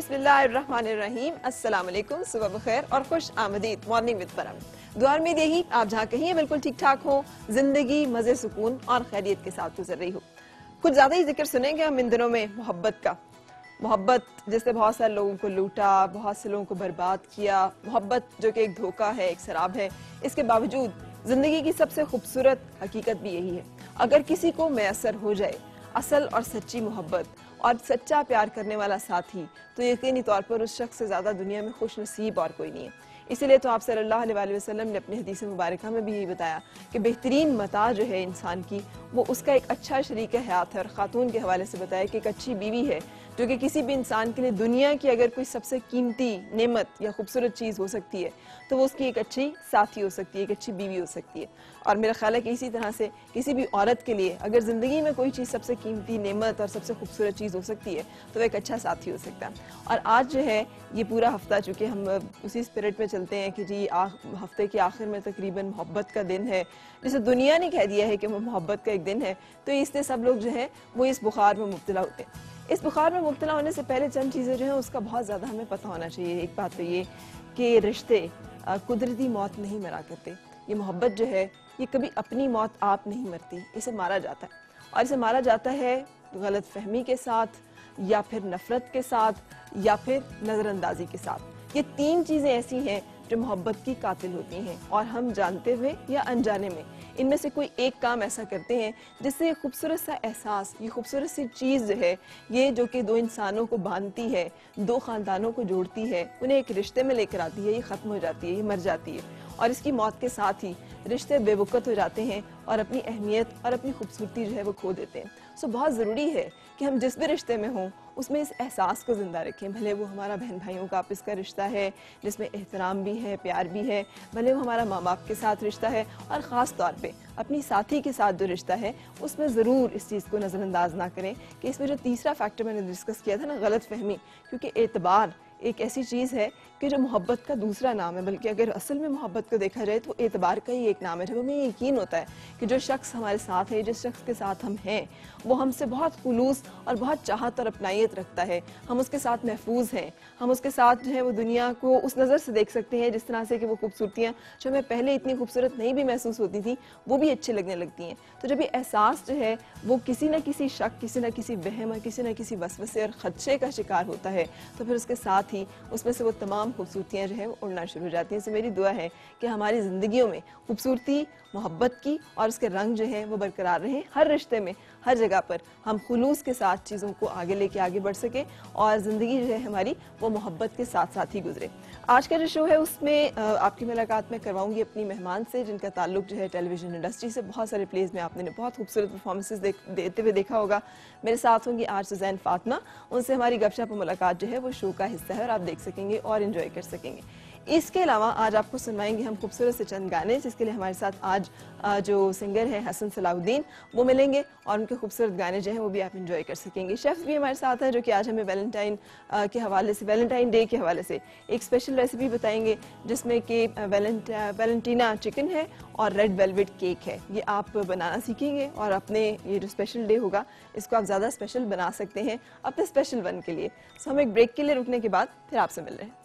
बिस्मिल्लाहिर्रहमानिर्रहीम, अस्सलाम वालेकुम, सुबह बखैर और खुश आमदीद। मॉर्निंग विद परम। दुआ में यही आप जहाँ कहीं हैं बिल्कुल ठीक ठाक हो, जिंदगी मजे सुकून और खैरियत के साथ गुजर रही हो। कुछ ज्यादा ही जिक्र सुनेंगे हम इन दिनों में मोहब्बत का। मोहब्बत जिससे बहुत सारे लोगों को लूटा, बहुत से लोगों को बर्बाद किया। मोहब्बत जो कि एक धोखा है, एक शराब है। इसके बावजूद जिंदगी की सबसे खूबसूरत हकीकत भी यही है, अगर किसी को मैसर हो जाए असल और सच्ची मोहब्बत और सच्चा प्यार करने वाला साथी, तो यकीनी तौर पर उस शख्स से ज़्यादा दुनिया में खुश नसीब और कोई नहीं है। इसीलिए तो आप सल्लल्लाहु अलैहि वसल्लम ने अपनी हदीस मुबारका में भी यही बताया कि बेहतरीन मता जो है इंसान की, वो उसका एक अच्छा शरीक हयात है। और ख़ातून के हवाले से बताया कि एक अच्छी बीवी है जो कि किसी भी इंसान के लिए दुनिया की अगर कोई सबसे कीमती नेमत या खूबसूरत चीज़ हो सकती है तो वो उसकी एक अच्छी साथी हो सकती है, एक अच्छी बीवी हो सकती है। और मेरा ख्याल है कि इसी तरह से किसी भी औरत के लिए अगर ज़िंदगी में कोई चीज़ सबसे कीमती नेमत और सबसे खूबसूरत चीज़ हो सकती है तो वो एक अच्छा साथी हो सकता है। और आज जो है ये पूरा हफ्ता, चूँकि हम उसी स्पिरिट में चलते हैं कि जी हफ्ते के आखिर में तकरीबन मोहब्बत का दिन है, जैसे दुनिया ने कह दिया है कि वो मोहब्बत का एक दिन है, तो इसलिए सब लोग जो है वो इस बुखार में मुब्तला होते हैं। इस बुखार में मुब्तला होने से पहले चंद चीज़ें जो हैं उसका बहुत ज़्यादा हमें पता होना चाहिए। एक बात तो ये कि रिश्ते कुदरती मौत नहीं मरा करते। ये मोहब्बत जो है ये कभी अपनी मौत आप नहीं मरती, इसे मारा जाता है। और इसे मारा जाता है गलत फहमी के साथ, या फिर नफ़रत के साथ, या फिर नज़रअंदाजी के साथ। ये तीन चीज़ें ऐसी हैं जो मोहब्बत की कातिल होती हैं, और हम जानते हुए या अनजाने में इनमें से कोई एक काम ऐसा करते हैं जिससे ये खूबसूरत सा एहसास, ये खूबसूरत सी चीज़ जो है, ये जो कि दो इंसानों को बांधती है, दो ख़ानदानों को जोड़ती है, उन्हें एक रिश्ते में लेकर आती है, ये ख़त्म हो जाती है, ये मर जाती है। और इसकी मौत के साथ ही रिश्ते बेवकूफ़ हो जाते हैं और अपनी अहमियत और अपनी खूबसूरती जो है वो खो देते हैं। सो बहुत ज़रूरी है कि हम जिस भी रिश्ते में हों उसमें इस एहसास को ज़िंदा रखें। भले वो हमारा बहन भाइयों का आपस का रिश्ता है जिसमें एहतराम भी है, प्यार भी है, भले वो हमारा माँ बाप के साथ रिश्ता है, और ख़ास तौर पे अपनी साथी के साथ जो रिश्ता है उसमें ज़रूर इस चीज़ को नज़रअंदाज ना करें कि इसमें जो तीसरा फैक्टर मैंने डिस्कस किया था ना, गलत फहमी। क्योंकि एतबार एक ऐसी चीज़ है कि जो मोहब्बत का दूसरा नाम है, बल्कि अगर असल में मोहब्बत को देखा जाए तो एतबार का ही एक नाम है। जब हमें यकीन होता है कि जो शख्स हमारे साथ है, जिस शख्स के साथ हम हैं, वो हमसे बहुत खुलूस और बहुत चाहत और अपनायत रखता है, हम उसके साथ महफूज हैं, हम उसके साथ जो है वो दुनिया को उस नज़र से देख सकते हैं जिस तरह से कि वो खूबसूरतियाँ जो हमें पहले इतनी खूबसूरत नहीं भी महसूस होती थी वो भी अच्छी लगने लगती हैं। तो जब ये एहसास जो है वो किसी न किसी शक, किसी न किसी वहम और किसी न किसी वसवसे और खदशे का शिकार होता है, तो फिर उसके साथ ही उसमें से वो तमाम खूबसूरतियाँ जो है वो उड़ना शुरू हो जाती हैं। तो मेरी दुआ है कि हमारी ज़िंदगियों में खूबसूरती, मोहब्बत की और उसके रंग जो है वो बरकरार रहें। हर रिश्ते में, हर जगह पर हम खुलूस के साथ चीज़ों को आगे लेके आगे बढ़ सकें और ज़िंदगी जो है हमारी वो मोहब्बत के साथ साथ ही गुजरे। आज का जो शो है उसमें आपकी मुलाकात मैं करवाऊंगी अपनी मेहमान से, जिनका ताल्लुक जो है टेलीविज़न इंडस्ट्री से। बहुत सारे प्लेज में आपने बहुत खूबसूरत परफॉर्मेंसेस देते हुए देखा होगा। मेरे साथ होंगी आज सुजैन फातिमा, उनसे हमारी गपशप मुलाकात जो है वो शो का हिस्सा है और आप देख सकेंगे और इन्जॉय कर सकेंगे। इसके अलावा आज आपको सुनवाएंगे हम खूबसूरत से चंद गाने, जिसके लिए हमारे साथ आज जो सिंगर हैं हसन सलाउद्दीन वो मिलेंगे और उनके खूबसूरत गाने जो हैं वो भी आप इंजॉय कर सकेंगे। शेफ़ भी हमारे साथ हैं जो कि आज हमें वैलेंटाइन के हवाले से, वैलेंटाइन डे के हवाले से एक स्पेशल रेसिपी बताएंगे, जिसमें कि वैलेंटीना चिकन है और रेड वेलवेट केक है। ये आप बनाना सीखेंगे और अपने ये जो स्पेशल डे होगा इसको आप ज़्यादा स्पेशल बना सकते हैं अपने स्पेशल वन के लिए। सो हम एक ब्रेक के लिए रुकने के बाद फिर आपसे मिल रहे हैं।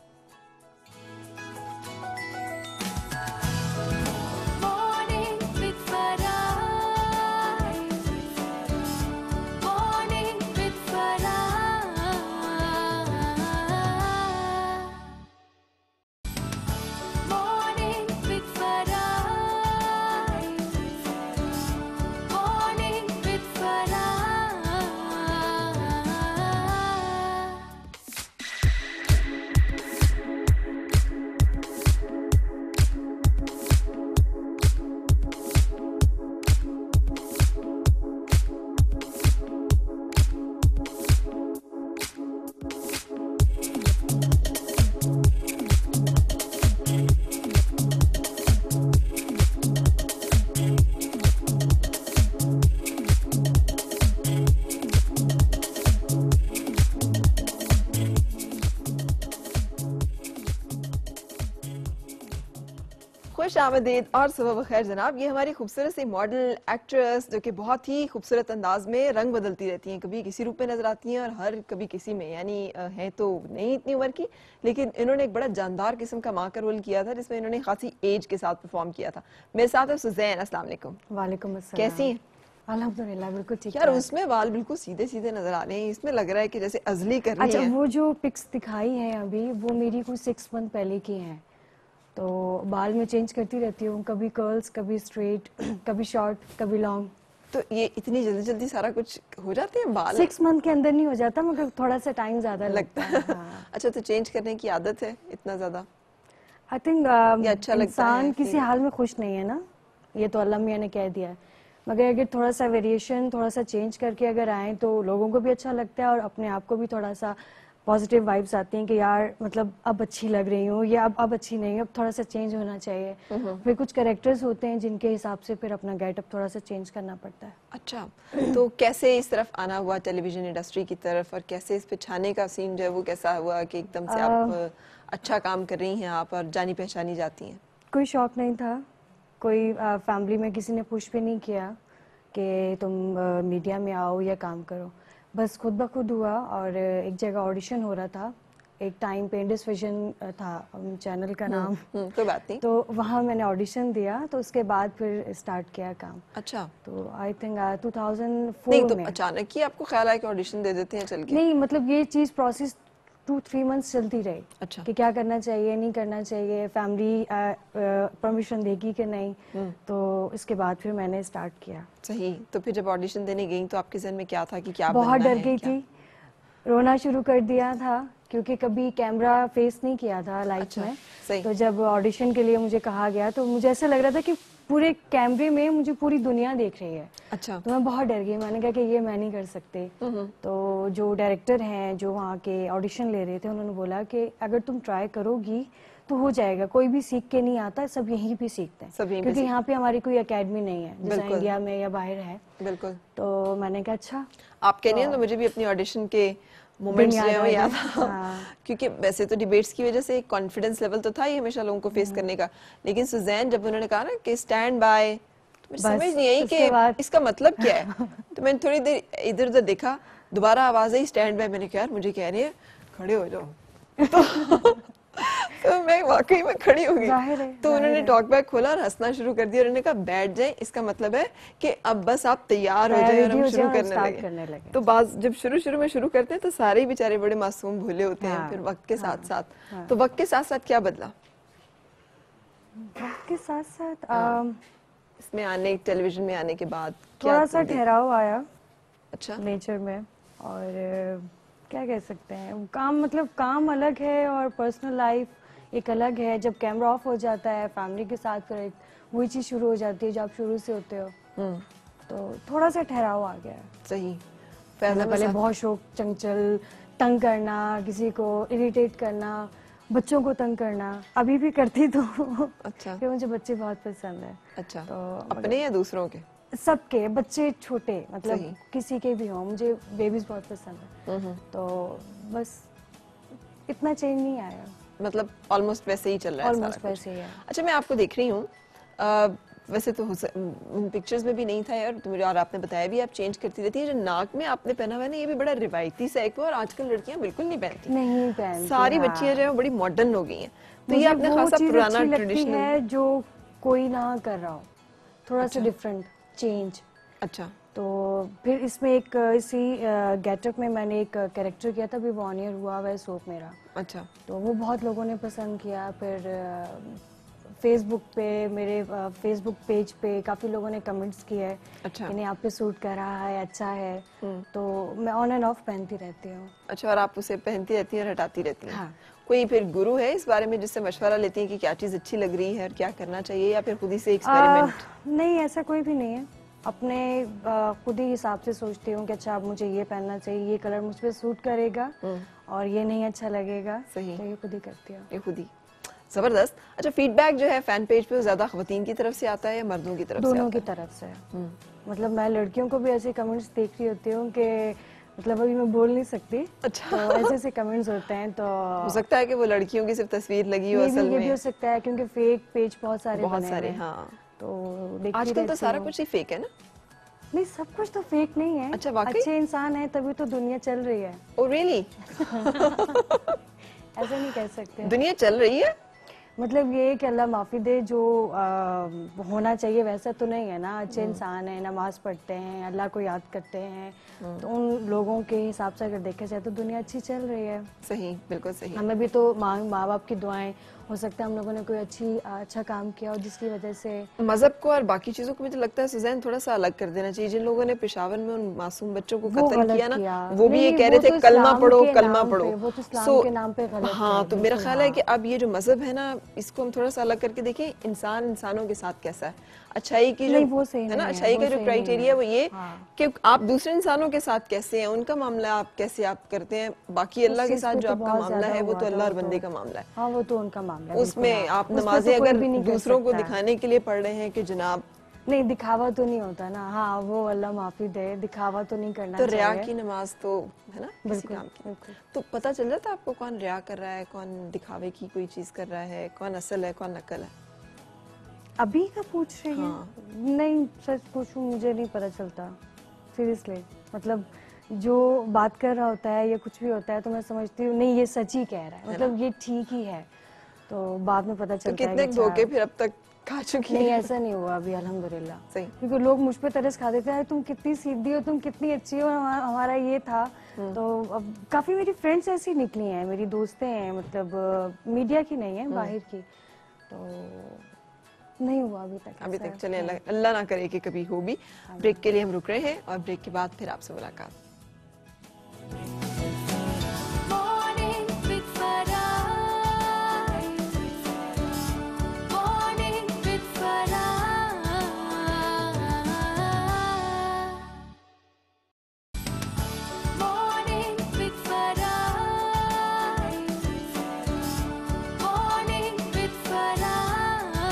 खुश आमदीद और सुबह बखैर जनाब। ये हमारी खूबसूरत सी मॉडल एक्ट्रेस जो कि बहुत ही खूबसूरत अंदाज में रंग बदलती रहती हैं, कभी किसी रूप में नजर आती हैं और हर कभी किसी में, यानी है तो नहीं इतनी उम्र की, लेकिन इन्होंने एक बड़ा जानदार किस्म का माँ का रोल किया था जिसमें इन्होंने खासी एज के साथ परफॉर्म किया था। मेरे साथ है सुजैन। अस्सलाम वालेकुम। वालेकुम अस्सलाम। कैसी हैं? अल्हम्दुलिल्लाह बिल्कुल ठीक यार ठाक। उसमें बाल बिल्कुल सीधे सीधे नजर आ रहे हैं, इसमें लग रहा है कि जैसे अजली कर रही अच्छा, हैं। वो जो पिक्स दिखाई हैं अभी वो मेरी कुछ 6 मंथ पहले की हैं, तो बाल में चेंज करती रहती हूँ, कभी कर्ल्स, कभी स्ट्रेट, कभी शॉर्ट, कभी लॉन्ग। तो ये इतनी जल्दी जल्दी सारा कुछ हो जाते हैं बाल? 6 मंथ के अंदर नहीं हो जाता, मगर थोड़ा सा टाइम ज्यादा लगता है। हाँ। अच्छा, तो चेंज करने की आदत है इतना ज्यादा? आई थिंक ये अच्छा लगता है इंसान किसी feel हाल में खुश नहीं है ना, ये तो अल्लाह मियां ने कह दिया है, मगर अगर थोड़ा सा वेरिएशन, थोड़ा सा चेंज करके अगर आए तो लोगों को भी अच्छा लगता है और अपने आप को भी थोड़ा सा पॉजिटिव वाइब्स आती हैं कि यार मतलब अब अच्छी लग रही हूँ, या अब अच्छी नहीं, अब थोड़ा सा चेंज होना चाहिए। फिर कुछ कैरेक्टर्स होते हैं जिनके हिसाब से फिर अपना गेटअप थोड़ा सा चेंज करना पड़ता है। अच्छा, तो कैसे इस तरफ आना हुआ टेलीविजन इंडस्ट्री की तरफ, और कैसे इस पे छाने का सीन जो है वो कैसा हुआ कि एकदम से आप अच्छा काम कर रही हैं आप और जानी पहचानी जाती हैं? कोई शौक नहीं था, कोई फैमिली में किसी ने पुश भी नहीं किया कि तुम मीडिया में आओ या काम करो, बस खुद ब खुद हुआ। और एक जगह ऑडिशन हो रहा था, एक टाइम पे इंडस विजन था चैनल का नाम। कोई बात नहीं। तो वहाँ मैंने ऑडिशन दिया, तो उसके बाद फिर स्टार्ट किया काम। अच्छा, तो आई थिंक 2004 नहीं तो में। अचानक ही आपको ख्याल आया कि ऑडिशन दे देते हैं चल के? नहीं, मतलब ये चीज़ प्रोसेस 2-3 मंथ्स चलती रही। अच्छा। कि क्या करना चाहिए, नहीं करना चाहिए, फैमिली परमिशन देगी कि नहीं, तो इसके बाद फिर मैंने स्टार्ट किया। सही। तो फिर जब ऑडिशन देने गई तो आपके जहन में क्या था कि क्या बहुत बनना डर है, गई क्या? थी, रोना शुरू कर दिया था, क्योंकि कभी कैमरा फेस नहीं किया था लाइफ अच्छा, में। सही। तो जब ऑडिशन के लिए मुझे कहा गया तो मुझे ऐसा लग रहा था कि पूरे कैमरे में मुझे पूरी दुनिया देख रही है। अच्छा। तो मैं बहुत डर गई, मैंने कहा कि ये मैं नहीं कर सकती। तो जो डायरेक्टर हैं जो वहाँ के ऑडिशन ले रहे थे, उन्होंने बोला कि अगर तुम ट्राई करोगी तो हो जाएगा, कोई भी सीख के नहीं आता, सब यहीं पे सीखते सब यहीं हैं, पे क्योंकि यहाँ पे हमारी कोई एकेडमी नहीं है जैसा बिल्कुल। इंडिया में या बाहर है। बिल्कुल। तो मैंने कहा अच्छा। आप कह रही हैं तो मुझे भी अपनी ऑडिशन के मोमेंट्स जो हैं वो याद आ। हाँ। क्योंकि वैसे तो डिबेट्स की वजह से एक कॉन्फिडेंस लेवल तो था ही हमेशा लोगों को फेस करने का, लेकिन सुजैन जब उन्होंने कहा ना कि स्टैंड बाय, तो मुझे समझ नहीं आई कि इसका मतलब क्या है। तो मैंने थोड़ी देर इधर उधर देखा, दोबारा आवाज आई स्टैंड बाय, मैंने कहा यार मुझे कह रही है खड़े हो जाओ। तो मैं वाकई में खड़ी हो गई। तो उन्होंने टॉक बैक खोला और हंसना शुरू कर दिया, उन्होंने कहा बैठ जाए, इसका मतलब है कि अब बस आप तैयार हो जाए और हम शुरू करने लगे। तो बात जब शुरू में शुरू करते हैं तो सारे ही बेचारे बड़े मासूम भोले होते हैं। फिर वक्त के साथ साथ तो वक्त के साथ साथ क्या बदला? वक्त के साथ साथ इसमें आने, टेलीविजन में आने के बाद थोड़ा सा ठहराव आया। अच्छा। नेचर में, और क्या कह सकते हैं, काम मतलब काम अलग है और पर्सनल लाइफ एक अलग है। जब कैमरा ऑफ हो जाता है फैमिली के साथ, फिर एक वही चीज शुरू हो जाती है जो आप शुरू से होते हो। तो थोड़ा सा ठहराव आ गया। सही। पहले बहुत शौक, चंचल, तंग करना, किसी को इरिटेट करना, बच्चों को तंग करना, अभी भी करती तो। अच्छा। कि मुझे बच्चे बहुत पसंद है। अच्छा। तो अपने या दूसरों के? सबके, बच्चे छोटे, मतलब किसी के भी हों, मुझे बेबीज बहुत पसंद है। तो बस इतना चेंज नहीं आया, मतलब ऑलमोस्ट वैसे ही चल रहा है। ऑलमोस्ट वैसे ही है। अच्छा, मैं आपको देख रही हूँ, वैसे तो पिक्चर्स में भी नहीं था यार, तो मुझे, और आपने बताया भी आप चेंज करती रहती है। जो नाक में आपने पहना हुआ है ना, ये भी बड़ा रिवायती सा एक, और आजकल लड़कियां बिल्कुल नहीं पहनती। नहीं पहनती, सारी बच्चियां जो है बड़ी मॉडर्न हो गई हैं। तो ये आपने खासा पुराना ट्रेडिशनल है जो कोई ना कर रहा हो, थोड़ा सा डिफरेंट चेंज। अच्छा। तो फिर इसमें एक इसी गेटअप में मैंने एक कैरेक्टर किया था, अभी 1 ईयर हुआ वह सोप मेरा। अच्छा। तो वो बहुत लोगों ने पसंद किया। फिर फेसबुक पे, मेरे फेसबुक पेज पे काफ़ी लोगों ने कमेंट्स किए हैं। अच्छा। कि नहीं, आप पे सूट कर रहा है, अच्छा है। तो मैं ऑन एंड ऑफ पहनती रहती हूँ। अच्छा, और आप उसे पहनती रहती हैं और हटाती रहती हैं? हाँ। कोई फिर गुरु है इस बारे में जिससे मशवरा लेती हैं कि क्या चीज़ अच्छी लग रही है और क्या करना चाहिए, या फिर खुद ही से एक्सपेरिमेंट? नहीं, ऐसा कोई भी नहीं है, अपने खुद ही हिसाब से सोचती हूँ कि अच्छा अब मुझे ये पहनना चाहिए, ये कलर मुझ पे सूट करेगा और ये नहीं अच्छा लगेगा। सही। तो ये खुद ही करती हूँ। ये खुद ही। जबरदस्त। अच्छा, फीडबैक जो है फैन पेज पे ज्यादा खवातीन की तरफ से आता है या मर्दों की तरफ से? दोनों की तरफ से। मतलब मैं लड़कियों को भी ऐसे कमेंट्स देख रही होती हूँ कि मतलब अभी मैं बोल नहीं सकती। अच्छा। तो ऐसे ऐसे कमेंट्स होते हैं, तो हो सकता है कि वो लड़कियों की सिर्फ तस्वीर लगी हो असल ये भी में। हो सकता है क्योंकि फेक पेज बहुत सारे बहुत बने सारे, हुए हैं। हाँ। तो देखती आजकल तो रहती सारा हूँ। कुछ ही फेक है ना। नहीं, सब कुछ तो फेक नहीं है। अच्छा, वाकई? अच्छे इंसान है तभी तो दुनिया चल रही है। Oh really? ऐसा नहीं कह सकते। दुनिया चल रही है? मतलब ये कि अल्लाह माफी दे, जो होना चाहिए वैसा तो नहीं है ना। अच्छे इंसान है, नमाज पढ़ते हैं, अल्लाह को याद करते हैं, तो उन लोगों के हिसाब से अगर देखा जाए तो दुनिया अच्छी चल रही है। सही, बिल्कुल सही। हमें भी तो माँ बाप की दुआएं, हो सकता है हम लोगों ने कोई अच्छा काम किया और जिसकी वजह से मजहब को और बाकी चीजों को मुझे लगता है सुजैन थोड़ा सा अलग कर देना चाहिए। जिन लोगों ने पेशावर में उन मासूम बच्चों को वो कत्ल गलत किया ना, किया। वो भी ये नहीं, कह वो रहे थे तो कलमा इस्लाम पढ़ो, के कलमा नाम पढ़ो। पे, वो तो इस्लाम के नाम पे गलत हाँ, है, तो मेरा बिल्कुल, ख्याल है हाँ। कि अब ये जो मजहब है ना, इसको हम थोड़ा सा अलग करके देखें। इंसान इंसानों के साथ कैसा है, अच्छाई की जो नहीं, वो सही है ना, नहीं है, अच्छाई वो का जो सही नहीं क्राइटेरिया है। वो ये हाँ। कि आप दूसरे इंसानों के साथ कैसे हैं, उनका मामला आप कैसे आप करते हैं। बाकी अल्लाह उस के चीज साथ पे जो तो आपका बहुत मामला ज्यादा है वो हुआ तो था, अल्लाह वो और तो बंदे का मामला है। हाँ, वो तो उनका मामला है, बिल्कुल, उसमें हाँ। आप उस पे नमाजें तो कोई अगर भी नहीं कह दूसरों को सकता है। दिखाने के लिए पढ़ रहे हैं कि जनाब, नहीं, दिखावा तो नहीं होता ना। हाँ, वो अल्लाह माफी दे, दिखावा तो नहीं करना तो रिया चाहिए। की नमाज तो है ना किसी बिल्कुल, काम की। बिल्कुल। तो पता चल जाता है आपको कौन रिया कर रहा है, कौन दिखावे की कोई चीज कर रहा है, कौन असल है, कौन नकल है। अभी का पूछ रही हैं? हाँ। नहीं, सच पूछूं मुझे नहीं पता चलता, सीरियसली। मतलब जो बात कर रहा होता है या कुछ भी होता है तो मैं समझती हूँ नहीं, ये सच ही कह रहा है, मतलब ये ठीक ही है। तो बाद में पता तो चलता है कि कितने अच्छा, धोखे फिर अब तक खा चुकी नहीं है? ऐसा नहीं हुआ अभी, अल्हम्दुलिल्लाह। सही। क्योंकि लोग मुझ पे तरस खा देते हैं, तुम कितनी सीधी हो, तुम कितनी अच्छी हो, हमारा ये था। तो अब काफी मेरी फ्रेंड्स ऐसी निकली हैं, मेरी दोस्तें हैं, मतलब मीडिया की नहीं है, बाहर की। तो नहीं हुआ अभी तक अभी ऐसा। तक चले, अल्लाह ना करे कि कभी हो भी। ब्रेक के लिए हम रुक रहे हैं और ब्रेक के बाद फिर आपसे मुलाकात। Morning with Farah. Morning with Farah. Morning with Farah. Morning with Farah.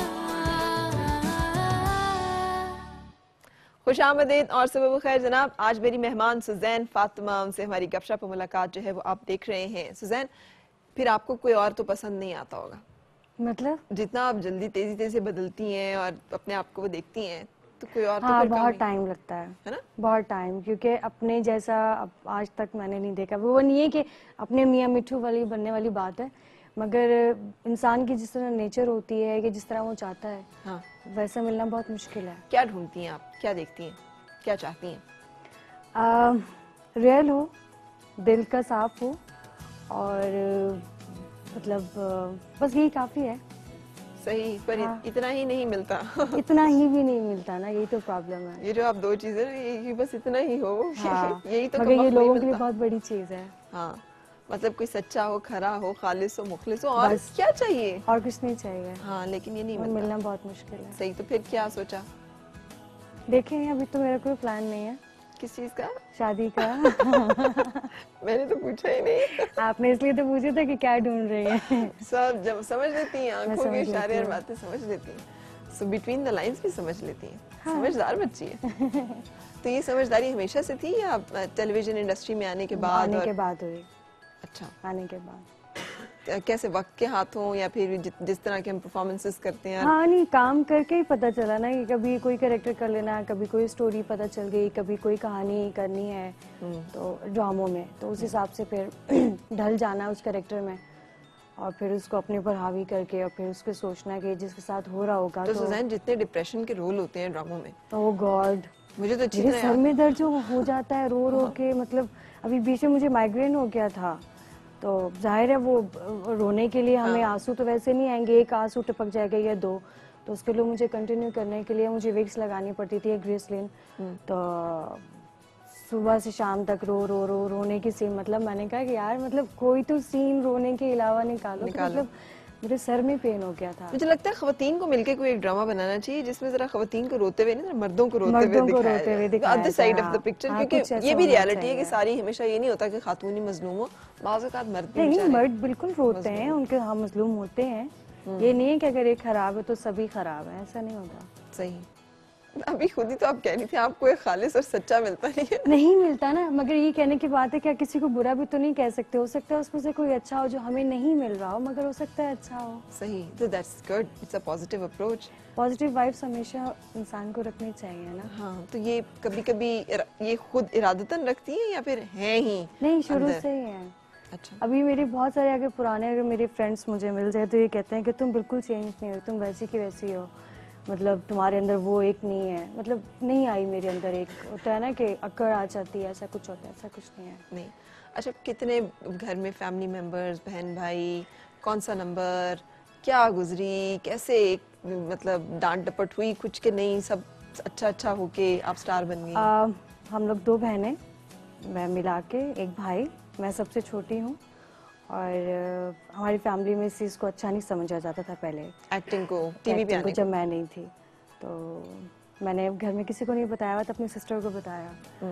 खुश आमदीद और सुबह खैर जनाब। आज मेरी मेहमान सुजैन फातिमा, उनसे हमारी गपशप मुलाकात जो है वो आप देख रहे हैं। सुजैन, फिर आपको कोई और तो पसंद नहीं आता होगा, मतलब जितना आप जल्दी तेजी तेजी से बदलती हैं और अपने आप को वो देखती हैं, तो कोई और तो हाँ, फिर कम बहुत ही, टाइम लगता है ना? बहुत टाइम, क्योंकि अपने जैसा आज तक मैंने नहीं देखा। वो नहीं है कि अपने मियाँ मिठू वाली बनने वाली बात है, मगर इंसान की जिस तरह नेचर होती है कि जिस तरह वो चाहता है, हाँ। वैसा मिलना बहुत मुश्किल है। क्या ढूंढती हैं आप, क्या देखती हैं, क्या चाहती हैं? रियल हो, दिल का साफ हो, और मतलब बस यही काफी है। सही, पर हाँ। इतना ही नहीं मिलता। इतना ही भी नहीं मिलता ना, यही तो प्रॉब्लम है। ये जो आप दो चीजें ना, ये बस इतना ही हो। हाँ, यही तो मगर कम ये वक्त नहीं लोगों के लिए मिलता। बहुत बड़ी चीज है। हाँ, मतलब कोई सच्चा हो, खरा हो, खालिस हो, मुखलिस हो, और बस। क्या चाहिए। और कुछ नहीं चाहिए। हाँ, लेकिन ये नहीं और मिलता। मिलना बहुत मुश्किल है। सही, तो फिर क्या सोचा, देखें, अभी तो मेरा कोई प्लान नहीं है किस चीज का? शादी का। मैंने तो पूछा ही नहीं। आपने इसलिए तो पूछा था कि क्या ढूंढ रही हैं। सब जब समझ लेती हैं, मैं आंखों समझ के लेती इशारे और हूँ। बातें समझ लेती हैं। सो बिटवीन द लाइंस भी समझ लेती हैं। हाँ। समझदार बच्ची है। तो ये समझदारी हमेशा से थी या टेलीविजन इंडस्ट्री में आने के बाद? आने और के बाद हुई, अच्छा, आने के बाद। कैसे वक्त के हाथों या फिर जिस तरह के हम परफॉर्मेंसेस करते हैं? हाँ, नहीं, काम करके ही पता चला ना कि कभी कोई कैरेक्टर कर लेना, कभी कोई स्टोरी पता चल गई, कभी कोई कहानी करनी है तो ड्रामों में, तो उस हिसाब से फिर ढल जाना उस कैरेक्टर में, और फिर उसको अपने ऊपर हावी करके और फिर उसको सोचना कि जिसके साथ हो रहा होगा तो तो सुजैन, जितने डिप्रेशन के रोल होते हैं ड्रामों में, ओह गॉड, मुझे तो अच्छी मेरे तरह सर याद में दर्द जो हो जाता है रो रो के। मतलब अभी बीच में मुझे माइग्रेन हो गया था, तो जाहिर है वो रोने के लिए हमें आंसू तो वैसे नहीं आएंगे, एक आंसू टपक जाएगा या दो, तो उसके लिए मुझे कंटिन्यू करने के लिए मुझे विक्स लगानी पड़ती थी, ग्लिसरीन। तो सुबह से शाम तक रोने की सीन, मतलब मैंने कहा कि यार मतलब कोई तो सीन रोने के अलावा निकालो। तो मतलब मेरे सर में पेन हो गया था। मुझे लगता है खवातीन को मिलके कोई एक ड्रामा बनाना चाहिए जिसमें जरा खवातीन को रोते हुए नहीं, मर्दों को रोते हुए दिखाया other side of the picture, क्योंकि ये भी रियलिटी है कि सारी हमेशा ये नहीं होता कि खातून ही मजलूम हो, बाज़ औक़ात मर्द भी नहीं, मर्द बिल्कुल रोते हैं, उनके हाँ मजलूम होते हैं। ये नहीं है कि अगर एक खराब है तो सभी खराब है, ऐसा नहीं होता। सही। अभी खुद ही तो आप कह रही थी आपको एक खालिस और सच्चा मिलता नहीं है। नहीं मिलता ना, मगर ये कहने की बात है क्या किसी को बुरा भी तो नहीं कह सकते, हो सकता है उसमें से कोई अच्छा हो जो हमें नहीं मिल रहा हो, मगर हो सकता है अच्छा हो। सही, तो that's good, it's a positive approach. Positive vibes हमेशा इंसान को रखनी चाहिए ना। हाँ, तो ये कभी कभी ये खुद इरादतन रखती है या फिर है ही नहीं, शुरू अंदर? से ही है। अच्छा। अभी मेरे बहुत सारे अगर पुराने अगर मेरे फ्रेंड्स मुझे मिल जाए तो ये कहते हैं कि तुम बिल्कुल चेंज नहीं हुई, तुम वैसी की वैसी हो, मतलब तुम्हारे अंदर वो एक नहीं है, मतलब नहीं आई मेरे अंदर एक, होता है ना कि अकड़ आ जाती है, ऐसा कुछ होता है, ऐसा कुछ नहीं है। नहीं, अच्छा, कितने घर में फैमिली मेंबर्स, बहन भाई, कौन सा नंबर, क्या गुजरी, कैसे मतलब डांट डपट हुई कुछ के नहीं, सब अच्छा अच्छा होके आप स्टार बन गई? हम लोग 2 बहनें, मैं मिला के एक भाई, मैं सबसे छोटी हूँ, और हमारी फैमिली में इस चीज़ को अच्छा नहीं समझा जाता था पहले, एक्टिंग को, टीवी पे एक्टिंग को, आने जब मैं नहीं थी तो मैंने घर में किसी को नहीं बताया था, अपनी सिस्टर को बताया।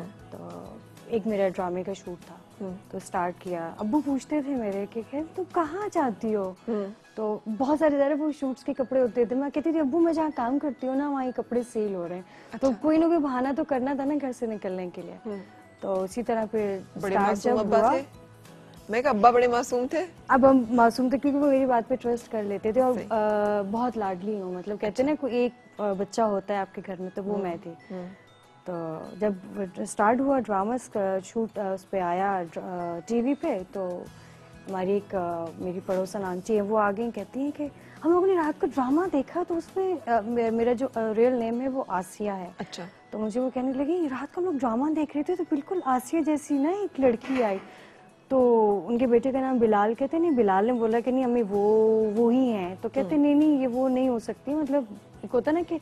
तो एक मेरा ड्रामे का शूट था, तो स्टार्ट किया। अब्बू पूछते थे मेरे कि तुम कहाँ जाती हो, तो बहुत सारे ज़्यादा वो शूट्स के कपड़े होते थे, मैं कहती थी अब्बू मैं जहाँ काम करती हूँ ना वहाँ ये कपड़े सेल हो रहे हैं। तो कोई ना कोई बहाना तो करना था ना घर से निकलने के लिए। तो उसी तरह फिर बड़े स्टार्ट मासूम जब अब्बा हुआ, थे? मैं कहा अब्बा बड़े मासूम थे? अब हम मासूम थे क्योंकि वो मेरी बात पे ट्रस्ट कर लेते थे, और बहुत लाडली हूँ, मतलब कहते हैं ना कोई एक बच्चा होता है आपके घर में, तो वो मैं थी। तो जब स्टार्ट हुआ ड्रामा शूट उस पे आया टीवी पे, तो हमारी एक मेरी पड़ोसन आंटी है, वो आ गई, कहती हैं कि हम लोगों ने रात को ड्रामा देखा, तो उसमें मेरा जो रियल नेम है वो आसिया है। अच्छा। तो मुझे वो कहने लगी रात को हम लोग ड्रामा देख रहे थे तो बिल्कुल आसिया जैसी ना एक लड़की आई, तो उनके बेटे का नाम बिलाल, कहते नहीं, बिलाल ने बोला कि नहीं अम्मी वो ही हैं, तो कहते नहीं नहीं ये वो नहीं हो सकती, मतलब एक होता ना कि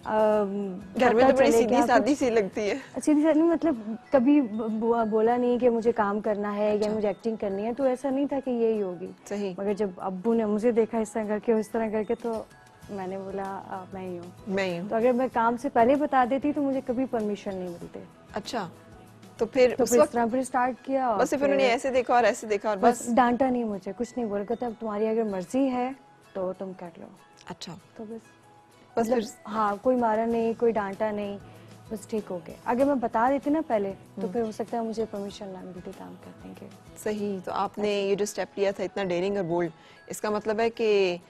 घर में तो बड़ी सीधी सादी सी लगती है। सीधी सादी, मतलब कभी बोला नहीं कि मुझे काम करना है या मुझे एक्टिंग करनी है, तो ऐसा नहीं था कि यही होगी। सही। मगर जब अब्बू ने मुझे देखा इस तरह करके उस तरह करके, तो मैंने बोला मैं ही हूँ। मैं ही हूँ। तो अगर मैं काम से पहले बता देती तो मुझे कभी परमिशन नहीं मिलते। अच्छा, तो फिर तो उस फिर वक्त इस तरह फिर स्टार्ट किया, और बस फिर उन्होंने ऐसे देखा और ऐसे देखा और बस? डांटा नहीं मुझे, कुछ नहीं बोला, कहता अब तुम्हारी अगर मर्जी है तो तुम कर लो। अच्छा, तो बस बस फिर हाँ, कोई मारा नहीं, कोई डांटा नहीं, बस ठीक हो गया। अगर मैं बता देती ना पहले तो फिर हो सकता है मुझे परमिशन ना मिलती काम करने के। सही। तो आपने ये जो स्टेप लिया था इतना डेयरिंग और बोल्ड, इसका मतलब है कि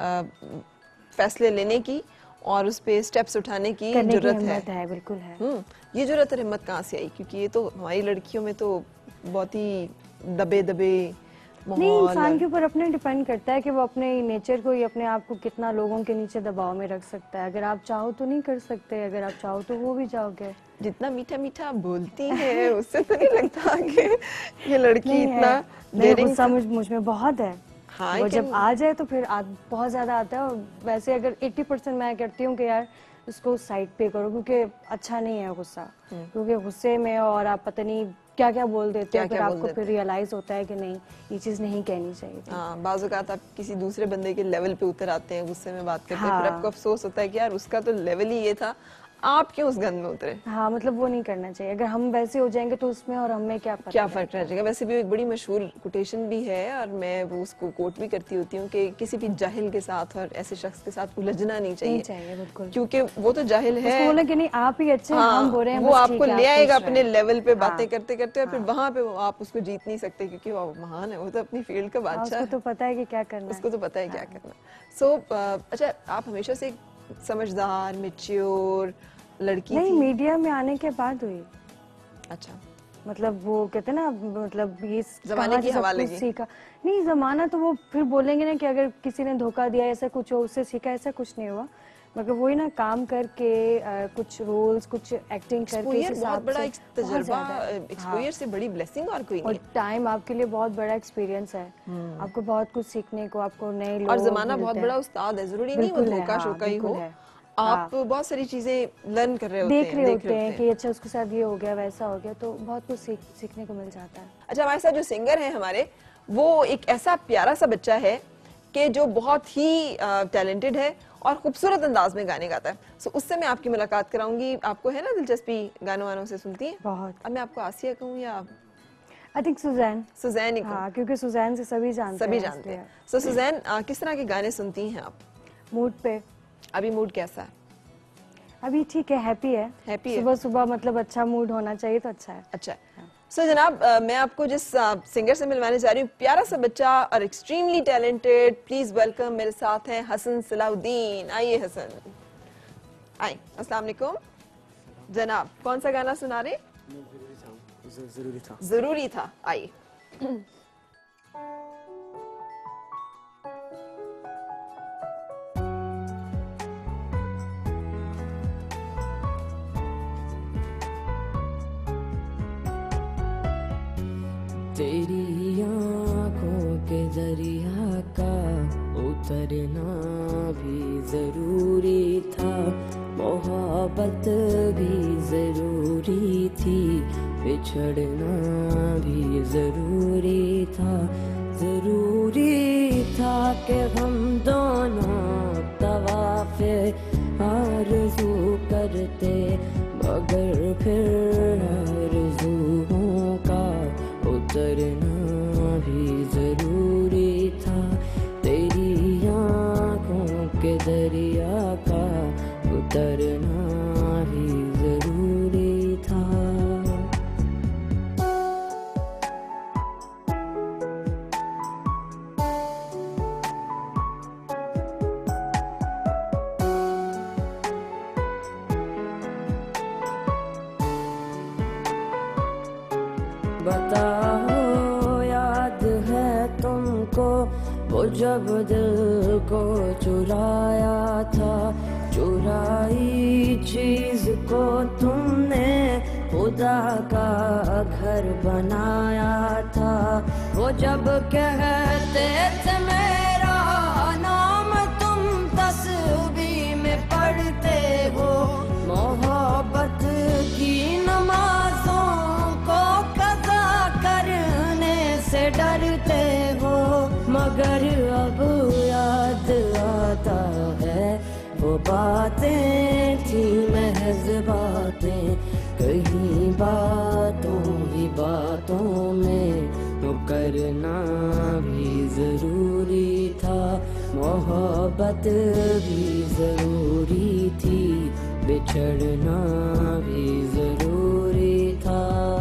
फैसले लेने की और उस पे स्टेप्स उठाने की जरूरत है। बिल्कुल है। ये जरूरत और हिम्मत कहाँ से आई? क्योंकि ये तो हमारी लड़कियों में तो बहुत ही दबे दबे नहीं, इंसान के ऊपर अपने डिपेंड करता है कि वो अपने नेचर को या अपने आप को कितना लोगों के नीचे दबाव में रख सकता है। अगर आप चाहो तो नहीं कर सकते, अगर आप चाहो तो वो भी जाओगे। जितना मीठा मीठा बोलती है उससे तो नहीं लगता कि ये लड़की इतना गुस्सा मुझ में बहुत है। हाँ, वो जब आ जाए तो फिर बहुत ज्यादा आता है। और वैसे अगर 80% मैं करती हूँ कि यार उसको साइड पे करो, क्योंकि अच्छा नहीं है गुस्सा, क्योंकि गुस्से में और आप पता नहीं क्या क्या बोल देते हैं, फिर आपको फिर रियलाइज होता है कि नहीं ये चीज नहीं कहनी चाहिए। हाँ, बाज़ औक़ात आप किसी दूसरे बंदे के लेवल पे उतर आते हैं गुस्से में बात करते हैं, फिर आपको अफसोस होता है कि यार उसका तो लेवल ही ये था, आप क्यों उस गंद में उतरे? हाँ, मतलब वो नहीं करना चाहिए। अगर हम वैसे हो जाएंगे तो उसमें और हमें क्या फर्क रह जाएगा। वैसे भी एक बड़ी मशहूर कोटेशन भी है और मैं वो उसको कोट भी करती होती हूँ कि किसी भी जाहिल के साथ और ऐसे शख्स के साथ उलझना नहीं चाहिए, बिल्कुल, क्योंकि वो तो जाहिल है। उसको बोला कि नहीं आप ही अच्छे हैं, हम बोल रहे हैं वो आपको ले आएगा अपने लेवल पे हाँ, बातें करते करते, और फिर वहाँ पे आप उसको जीत नहीं सकते, क्योंकि वो महान है, वो तो अपनी फील्ड का बादशाह है, उसको तो पता है कि क्या करना है, उसको तो पता है क्या करना। सो अच्छा, आप हमेशा से समझदार मैच्योर लड़की नहीं, थी? मीडिया में आने के बाद हुई। अच्छा, मतलब वो कहते हैं ना, मतलब ये जमाने की हवा लगी। सीखा नहीं, जमाना तो वो फिर बोलेंगे ना कि अगर किसी ने धोखा दिया ऐसा कुछ हो, उससे सीखा, ऐसा कुछ नहीं हुआ। मगर वही ना, काम करके कुछ रोल्स, कुछ एक्टिंग करके, इस बहुत बड़ा एक तजुर्बा, एक्सपोजर हाँ, से बड़ी ब्लेसिंग और कोई नहीं। और टाइम आपके लिए बहुत बड़ा एक्सपीरियंस है, आपको बहुत कुछ सीखने को, आपको नए लोग, और जमाना बहुत बड़ा उस्ताद है, जरूरी नहीं वो धोखा शोका ही हो, आप बहुत सारी चीजें लर्न कर रहे होते हैं, देख रहे होते हैं कि अच्छा उसके साथ ये हो गया, वैसा हो गया, तो बहुत कुछ सीखने को मिल जाता है। अच्छा, हमारे साथ जो सिंगर है हमारे, वो एक ऐसा प्यारा सा बच्चा है कि जो बहुत ही टैलेंटेड है और खूबसूरत अंदाज में गाने गाता है। सो उससे मैं आपकी मुलाकात कराऊंगी। आपको है ना दिलचस्पी गानों वानों से? सुनती है बहुत। अब मैं आपको आसिया कहूँ या आई थिंक सुजैन ही कहूँ। हाँ, क्योंकि सुजैन से सभी जानते हैं। सो सुजैन, किस तरह के गाने सुनती हैं आप? मूड पे। अभी मूड कैसा है? अभी ठीक है, हैप्पी है। Happy है। सुबह सुबह मतलब अच्छा मूड होना चाहिए तो अच्छा है। अच्छा सो जनाब, मैं आपको जिस सिंगर से मिलवाने जा रही हूँ, प्यारा सा बच्चा और एक्सट्रीमली टैलेंटेड, प्लीज वेलकम, मेरे साथ हैं हसन सलाउद्दीन। आइए हसन, आए। अस्सलाम वालेकुम जनाब, कौन सा गाना सुना रहे? जरूरी था। आइए। तेरी आँखों के दरिया का उतरना भी जरूरी था, मोहब्बत भी जरूरी थी, बिछड़ना भी जरूरी था। जरूरी था कि हम दोनों तवाफ़े आरज़ू करते, मगर फिर आरज़ुओं का उतरना भी जरूरी था। तेरी आँखों के दरिया का उतरना भी जरूरी था। बताओ याद है तुमको वो जब दिल को चुराया था, चुराई चीज को तुमने खुदा का घर बनाया था। वो जब कहते थे मेरा नाम तुम तस्बीह में पढ़ते हो, मोहब्बत की नमाजों को कज़ा करने से डरते हो, मगर अब याद आता है वो बातें थी महज बातें, कहीं बातों ही बातों में तो करना भी जरूरी था। मोहब्बत भी जरूरी थी, बिछड़ना भी जरूरी था।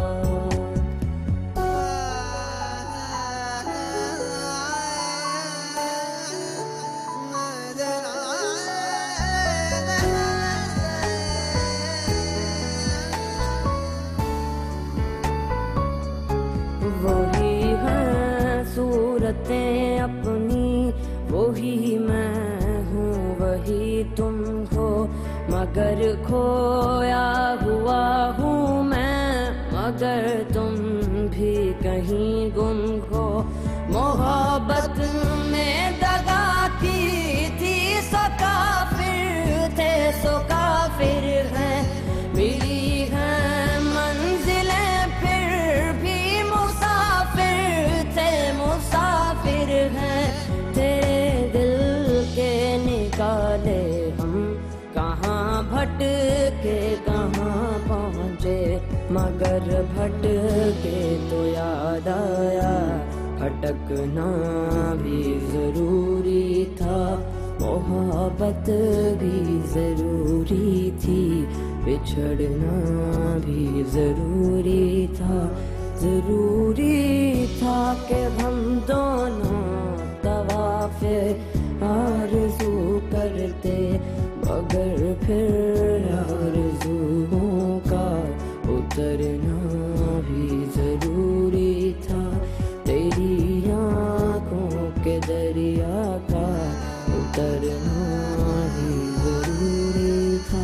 वही हैं सूरतें अपनी, वही मैं हूँ वही तुम हो, मगर खोया हुआ हूँ मैं, मगर तुम भी कहीं गुम हो। मोहब्बत में दगा की थी, सो काफिर थे सो काफिर हैं, मिली हैं मंजिलें फिर भी मुसाफिर थे मुसाफिर हैं। तेरे दिल के निकाले हम कहाँ भटके कहाँ पहुँचे, मगर भटके तो याद आया भटकना भी जरूरी था। मोहब्बत भी जरूरी थी, बिछड़ना भी जरूरी था। जरूरी था कि हम दोनों तवाफ़े आरज़ू करते, मगर फिर आरज़ुओं का उतरना भी जरूरी था। तेरी आँखों के दरिया का उतरना भी जरूरी था।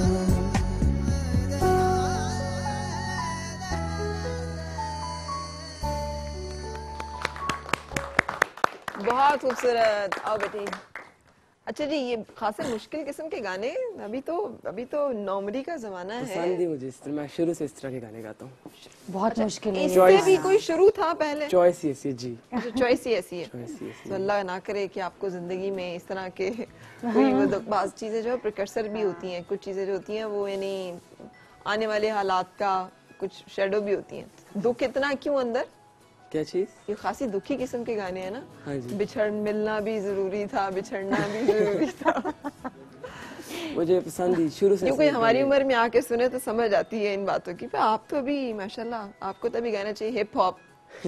बहुत खूबसूरत। आओ बेटी। अच्छा जी, ये खासे मुश्किल किस्म के गाने, अभी तो नौमरी का जमाना है। पसंद ही मुझे इस तरह, मैं शुरू से इस तरह के गाने गाता हूँ। बहुत मुश्किल है ये इससे Choice। भी कोई शुरू था पहले? चॉइस ही ऐसी है जी, चॉइस ही ऐसी है। चॉइस ही ऐसी तो अल्लाह ना करे कि आपको जिंदगी में इस तरह के कोई वो बाज चीजें जो है प्रिकर्सर भी होती हैं, कुछ चीजें जो होती हैं वो यानी आने वाले हालात का कुछ शेडो भी होती हैं। दुख इतना क्यों अंदर? क्या चीज? ये खासी दुखी किस्म के गाने हैं ना। हाँ जी। बिछड़ मिलना भी जरूरी था, बिछड़ना भी जरूरी था। मुझे पसंद ही शुरू से क्योंकि ऐसे हमारी गाने- उम्र में आके सुने तो समझ आती है इन बातों की, पर आप तो अभी माशाल्लाह आपको तो अभी गाना चाहिए हिप हॉप।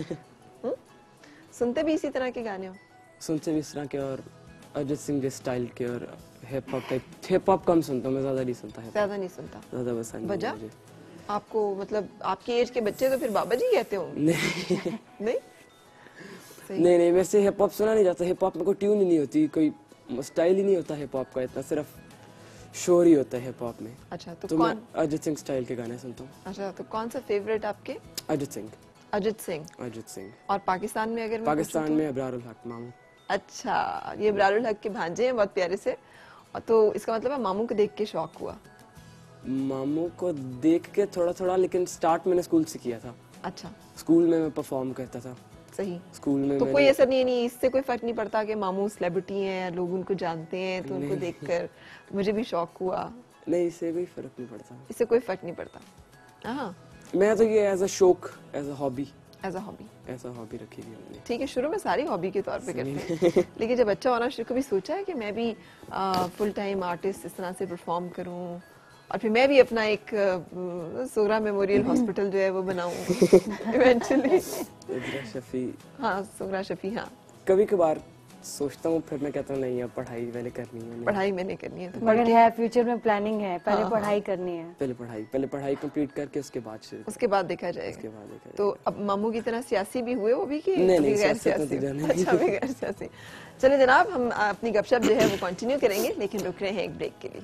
सुनते भी इसी तरह के गाने हो? सुनते भी इस तरह के और अरिजीत सिंह के स्टाइल के और hip hop type. Hip hop कम सुनता हूँ मैं, ज्यादा नहीं सुनता है, ज्यादा नहीं सुनता। ज्यादा पसंद नहीं वजह? है मुझे। आपको मतलब आपकी एज के बच्चे तो फिर बाबा जी कहते होंगे। नहीं नहीं सही। नहीं नहीं, वैसे हिप हॉप सुना नहीं जाता। हिप हॉप में कोई ट्यून ही नहीं होती, कोई स्टाइल ही नहीं होता हिप हॉप का, इतना सिर्फ शोर ही होता है हिप हॉप में। अच्छा तो तो मैं कौन, अरिजीत सिंह स्टाइल के गाने सुनता हूँ। अच्छा तो कौन सा फेवरेट आपके? अरिजीत सिंह। अजित सिंह। अरिजीत सिंह। और पाकिस्तान में अगर मैं पाकिस्तान पूछूं में अबरारुल हक मामू। तो? अच्छा, ये इब्रारुल हक के भांजे हैं बहुत प्यारे से, और तो इसका मतलब है मामू को देख के शौक हुआ। मामू को देख के थोड़ा थोड़ा, लेकिन स्टार्ट मैंने स्कूल से किया था। अच्छा स्कूल में मैं परफॉर्म करता था। सही। स्कूल में तो कोई मैंने- ऐसा नहीं, इससे कोई फर्क नहीं पड़ता कि मामू सेलिब्रिटी हैं, लोग उनको जानते हैं, तो उनको देखकर मुझे भी शौक हुआ, नहीं, इससे कोई फर्क नहीं पड़ता। इससे कोई फर्क नहीं पड़ता। हाँ, मैं तो ये एज अ शौक, as a hobby, as a hobby. ऐसा हॉबी रखी हुई मैंने। ठीक है, शुरू में सारी हॉबी के तौर पे करते हैं, लेकिन जब बच्चा होना शुरू, कभी सोचा है कि मैं भी फुल टाइम आर्टिस्ट इस तरह से परफॉर्म करूं और फिर मैं भी अपना एक सोगरा मेमोरियल हॉस्पिटल जो है वो बनाऊं इवेंचुअली? इजरा शफी हाँ, सोगरा शफी। हाँ, कभी कभार सोचता हूँ, फिर मैं कहता हूँ नहीं, अब पढ़ाई पहले करनी है मैंने। पढ़ाई मैंने करनी है तो मगर है फ्यूचर में प्लानिंग है, पहले हाँ, पढ़ाई करनी है। पहले पढ़ाई कंप्लीट करके उसके बाद शुरू, उसके बाद देखा जाएगा। उसके बाद देखा तो अब मामू की तरह सियासी भी हुए वो भी कि नहीं, अभी नहीं, गैर सियासत में तो सियासी? जाना नहीं। अच्छा, अभी गैर सियासी। चलिए जनाब, हम अपनी गपशप जो है वो कंटिन्यू करेंगे, लेकिन रुक रहे हैं एक ब्रेक के लिए।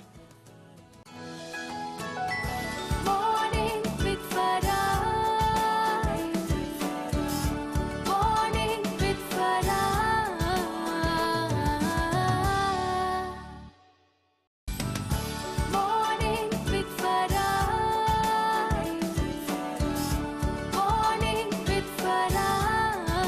Morning with Farah. Morning with Farah. Morning with Farah. Morning with Farah.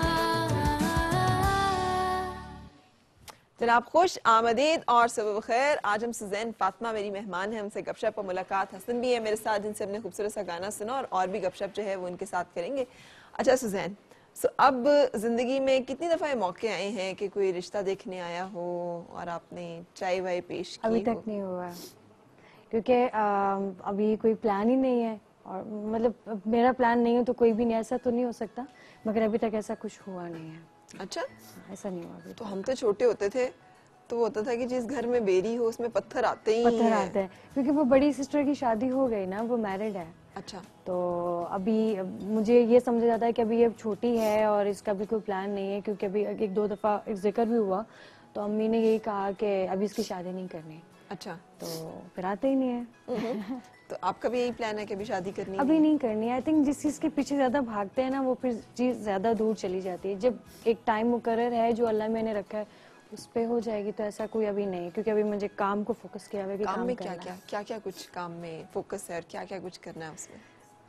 जनाब खुश आमदीद और सुबह खैर। आज हम सुजैन फातिमा मेरी मेहमान है, हमसे गपशप और मुलाकात। हसन भी है मेरे साथ, जिनसे हमने खूबसूरत सा गाना सुना, और भी गपशप जो है वो इनके साथ करेंगे। अच्छा सुजैन, अब जिंदगी में कितनी दफा ये मौके आए हैं कि कोई रिश्ता देखने आया हो और आपने चाय वाय पेश की अभी हो? तक नहीं हुआ क्योंकि अभी कोई प्लान ही नहीं है, और मतलब मेरा प्लान नहीं हो तो कोई भी नहीं, ऐसा तो नहीं हो सकता, मगर अभी तक ऐसा कुछ हुआ नहीं है। अच्छा, ऐसा नहीं हुआ अभी तो हम तो छोटे होते थे तो वो होता था कि जिस घर में बेरी हो उसमें पत्थर आते ही पत्थर हैं। आते हैं, क्योंकि वो बड़ी सिस्टर की शादी हो गई ना, वो मैरिड है, अच्छा, तो अभी मुझे ये समझा जाता है कि अभी ये छोटी है और इसका भी कोई प्लान नहीं है, क्योंकि अभी एक दो दफा एक जिक्र भी हुआ तो अम्मी ने यही कहा कि अभी इसकी शादी नहीं करनी, अच्छा। तो फिर आते ही नहीं है। तो आपका भी यही प्लान है कि अभी शादी करनी है? अभी नहीं करनी है। आई थिंक जिस चीज़ के पीछे ज़्यादा भागते हैं ना, वो फिर चीज़ ज़्यादा दूर चली जाती है। जब एक टाइम मुकर्रर है जो अल्लाह मैंने रखा है उस पे हो जाएगी, तो ऐसा कोई अभी नहीं, क्योंकि अभी मुझे काम को फोकस किया हुआ है कि काम में करना क्या है। क्या क्या कुछ काम में फोकस है और क्या क्या कुछ करना है उसमें?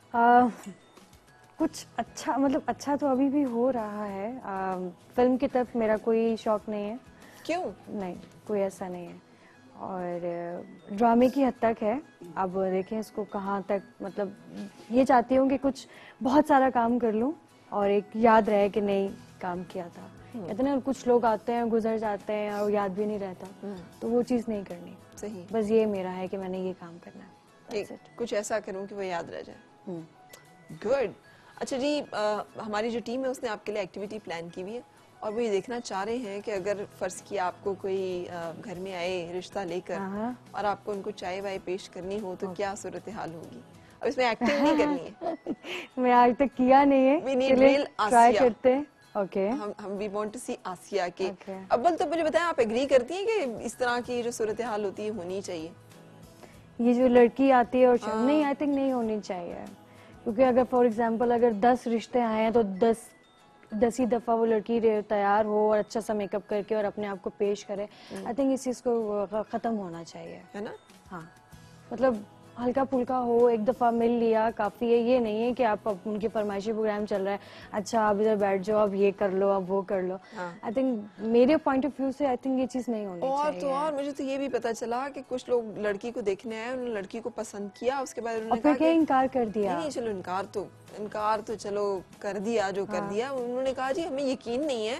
कुछ अच्छा, मतलब अच्छा तो अभी भी हो रहा है। फिल्म की तरफ मेरा कोई शौक नहीं है, क्यों? नहीं कोई ऐसा नहीं है, और ड्रामे की हद तक है। अब देखें इसको कहाँ तक, मतलब ये चाहती हूँ कि कुछ बहुत सारा काम कर लूँ और एक याद रहे कि नहीं काम किया था। कहते ना कुछ लोग आते हैं गुजर जाते हैं और याद भी नहीं रहता, तो वो चीज़ नहीं करनी। सही। बस ये मेरा है कि मैंने ये काम करना है। That's it. कुछ ऐसा करूं कि वो याद रह जाए। हम्म। गुड। अच्छा जी, हमारी जो टीम है उसने आपके लिए एक्टिविटी प्लान की हुई है और वो ये देखना चाह रहे हैं कि अगर फर्ज किया आपको कोई घर में आए रिश्ता लेकर हाँ। और आपको उनको चाय वाय पेश करनी हो तो क्या सूरत हाल होगी? अब इसमें एक्टिंग नहीं करनी है। मैं आज तक किया नहीं है, We need real try Aasiya. करते हैं। ओके हम we want to see Aasiya के। Okay. अव्वल तो मुझे बताएं, आप एग्री करती हैं कि इस तरह की जो सूरत हाल होती है होनी चाहिए? ये जो लड़की आती है और नहीं, आई थिंक नहीं होनी चाहिए, क्योंकि अगर फॉर एग्जांपल अगर 10 रिश्ते आए हैं तो 10 ही दफा वो लड़की तैयार हो और अच्छा सा मेकअप करके और अपने आप को पेश करे। आई थिंक इस चीज को खत्म होना चाहिए, है ना? हाँ, मतलब हल्का फुल्का हो, एक दफा मिल लिया काफी है। ये नहीं है कि आप उनकी फरमाइशी प्रोग्राम चल रहा है, अच्छा आप इधर बैठ जाओ, अब ये कर लो, अब वो कर लो। आई थिंक मेरे पॉइंट ऑफ व्यू से आई थिंक ये चीज नहीं होनी और चाहिए। तो और मुझे तो ये भी पता चला कि कुछ लोग लड़की को देखने आए, उन्होंने लड़की को पसंद किया, उसके बाद और उन्होंने फिर कहा क्या कि इनकार कर दिया। नहीं चलो इनकार तो चलो कर दिया जो कर दिया। उन्होंने कहा जी हमें यकीन नहीं है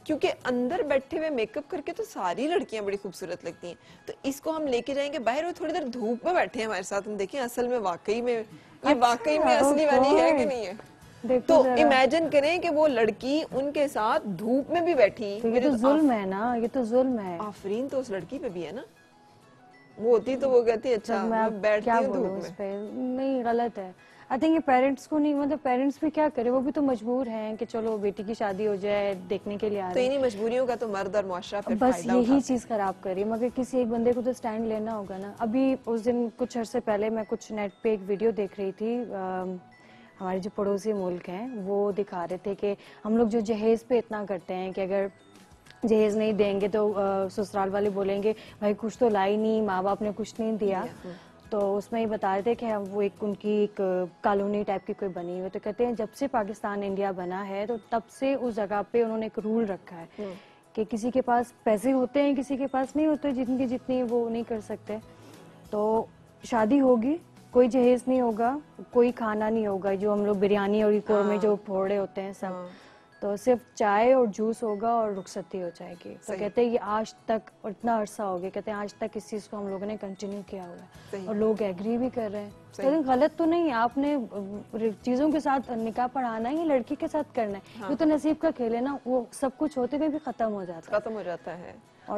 क्योंकि अंदर बैठे हुए मेकअप करके तो सारी लड़कियां बड़ी खूबसूरत लगती हैं, तो इसको हम लेके जाएंगे बाहर, वो थोड़ी देर धूप में बैठे हैं हमारे साथ, हम देखें असल में वाकई में ये वाकई में असली वाली है कि नहीं है। देखो तो जरा। इमेजिन करें कि वो लड़की उनके साथ धूप में भी बैठी। तो ये तो जुल्म है ना, ये तो जुल्म है। आफरीन तो उस लड़की पे भी है ना, वो होती तो वो कहती अच्छा तो मैं बैठती क्या हूँ बोलूं धूप इस में। पे, नहीं गलत है। आई थिंक ये पेरेंट्स को नहीं, मतलब पेरेंट्स भी क्या करे, वो भी तो मजबूर हैं कि चलो बेटी की शादी हो जाए, देखने के लिए आ तो रहे हैं। इन्हीं मजबूरियों का तो मर्द और मुआशरा फिर बस फायदा यही उठाता चीज खराब करी, मगर किसी एक बंदे को तो स्टैंड लेना होगा ना। अभी उस दिन कुछ अरसे पहले मैं कुछ नेट पे एक वीडियो देख रही थी, हमारे जो पड़ोसी मुल्क हैं वो दिखा रहे थे कि हम लोग जो जहेज पे इतना करते हैं कि अगर जहेज नहीं देंगे तो ससुराल वाले बोलेंगे भाई कुछ तो लाई नहीं, माँ बाप ने कुछ नहीं दिया। तो उसमें ये बता रहे थे कि हम वो एक उनकी एक कॉलोनी टाइप की कोई बनी हुई है, तो कहते हैं जब से पाकिस्तान इंडिया बना है तो तब से उस जगह पे उन्होंने एक रूल रखा है कि किसी के पास पैसे होते हैं, किसी के पास नहीं होते, जितनी जितनी वो नहीं कर सकते। तो शादी होगी, कोई जहेज नहीं होगा, कोई खाना नहीं होगा, जो हम लोग बिरयानी और इकोर में जो फोड़े होते हैं सब, तो सिर्फ चाय और जूस होगा और रुखसती हो जाएगी। तो कहते हैं ये आज तक, और इतना अरसा हो गया, कहते हैं आज तक इस चीज को हम लोगों ने कंटिन्यू किया हुआ है और लोग एग्री भी कर रहे हैं। तो गलत तो नहीं है, आपने चीजों के साथ निकाह पढ़ाना है, ये लड़की के साथ करना है। ये तो नसीब का खेल है ना, वो सब कुछ होते हुए भी खत्म हो जाता है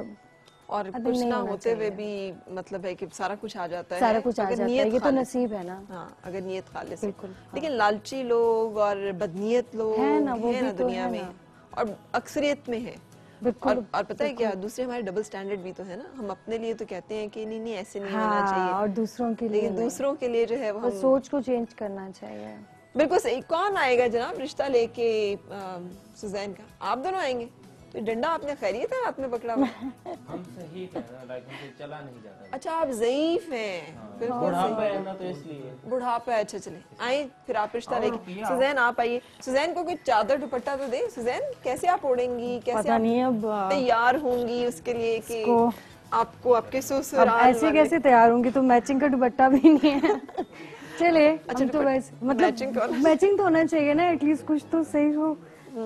और और कुछ ना होते हुए भी मतलब है कि सारा कुछ आ जाता है, सारा कुछ आ अगर जाता है, नियत ये तो खालिस- नसीब है ना। हाँ, अगर नियत खालिस है। बिल्कुल, हाँ। लेकिन लालची लोग और बदनीयत लोग है ना, वो हैं भी ना तो दुनिया है में, ना। और अक्सरियत में है। बिल्कुल, और पता है क्या, दूसरे हमारे डबल स्टैंडर्ड भी तो है ना, हम अपने लिए तो कहते हैं कि नहीं नहीं ऐसे नहीं होना हाँ, चाहिए, और दूसरों के लिए लेकिन नहीं। दूसरों के लिए जो है वो तो हम सोच को चेंज करना चाहिए। बिल्कुल सही। कौन आएगा जनाब रिश्ता लेके सुजैन का? आप दोनों आएंगे? तो डंडा आपने खैरियत है हाथ में पकड़ा हुआ? हम सही है ना, लाइक हमसे चला नहीं जाता। अच्छा आप ज़ईफ हैं, बिल्कुल बुढ़ापा सही। है ना, तो इसलिए बुढ़ापा है। अच्छा चले आए फिर आप रिश्ता लेके। सुजैन आप आइए, सुजैन को कुछ चादर दुपट्टा तो दे। सुजैन कैसे आप ओढ़ेंगी, कैसे पता आप नहीं अब तैयार होंगी उसके लिए कि आपको आपके अब ससुराल ऐसे वाले- कैसे तैयार होंगी, तो मैचिंग का दुपट्टा भी नहीं है। चले अच्छा, हम तो वैसे मैचिंग मतलब मैचिंग तो होना चाहिए ना, एटलीस्ट कुछ तो सही हो।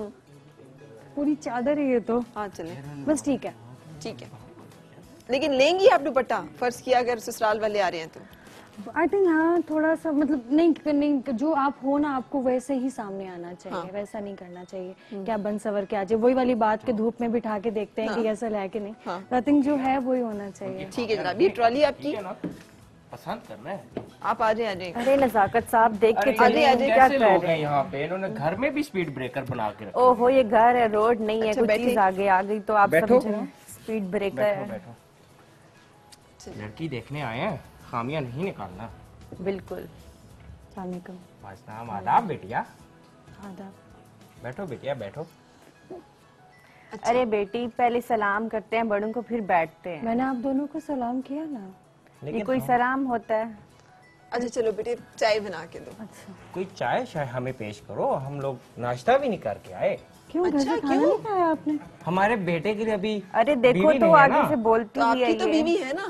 पूरी चादर है ये तो। हाँ चले बस ठीक है। ठीक है, लेकिन लेंगी आप दुपट्टा? फर्ज किया अगर ससुराल वाले आ रहे हैं तो आई थिंक हाँ, थोड़ा सा मतलब नहीं, जो आप हो ना आपको वैसे ही सामने आना चाहिए, वैसा नहीं करना चाहिए कि आप बन सवर के आ जाए। वही वाली बात के धूप में बिठा के देखते हैं कि असल है कि नहीं। आई थिंक जो है वही होना चाहिए। ठीक है जनाब। ये ट्रॉली आपकी, पसंद करना है। आप आ जाए। अरे नजाकत साहब देख के अरे आजे, आजे, कैसे क्या कर लोग रहे हैं यहाँ पे, इन्होंने घर में भी स्पीड ब्रेकर बना के रखा। ओहो ये घर है, रोड नहीं है, अच्छा, कुछ बैठे। चीज आगे आ गई तो आप बैठो। समझ रहे स्पीड ब्रेकर बैठो है। बैठो, लड़की देखने आए हैं, खामियां नहीं निकालना। बिल्कुल। अस्सलाम वालेकुम। वास्सलाम, आदाब बेटिया। आदाब। बैठो बेटिया बैठो। अरे बेटी पहले सलाम करते हैं बड़ों को, फिर बैठते हैं। मैंने आप दोनों को सलाम किया ना। ये कोई सलाम होता है? अच्छा चलो बेटे चाय बना के दो। अच्छा कोई चाय शाय हमें पेश करो, हम लोग नाश्ता भी नहीं करके आए। क्यों, घर से खाना नहीं खाया आपने? हमारे बेटे के लिए अभी अरे देखो बीवी तो नहीं है आगे ना। से बोलती तो ही है आपकी तो ये। बीवी है ना?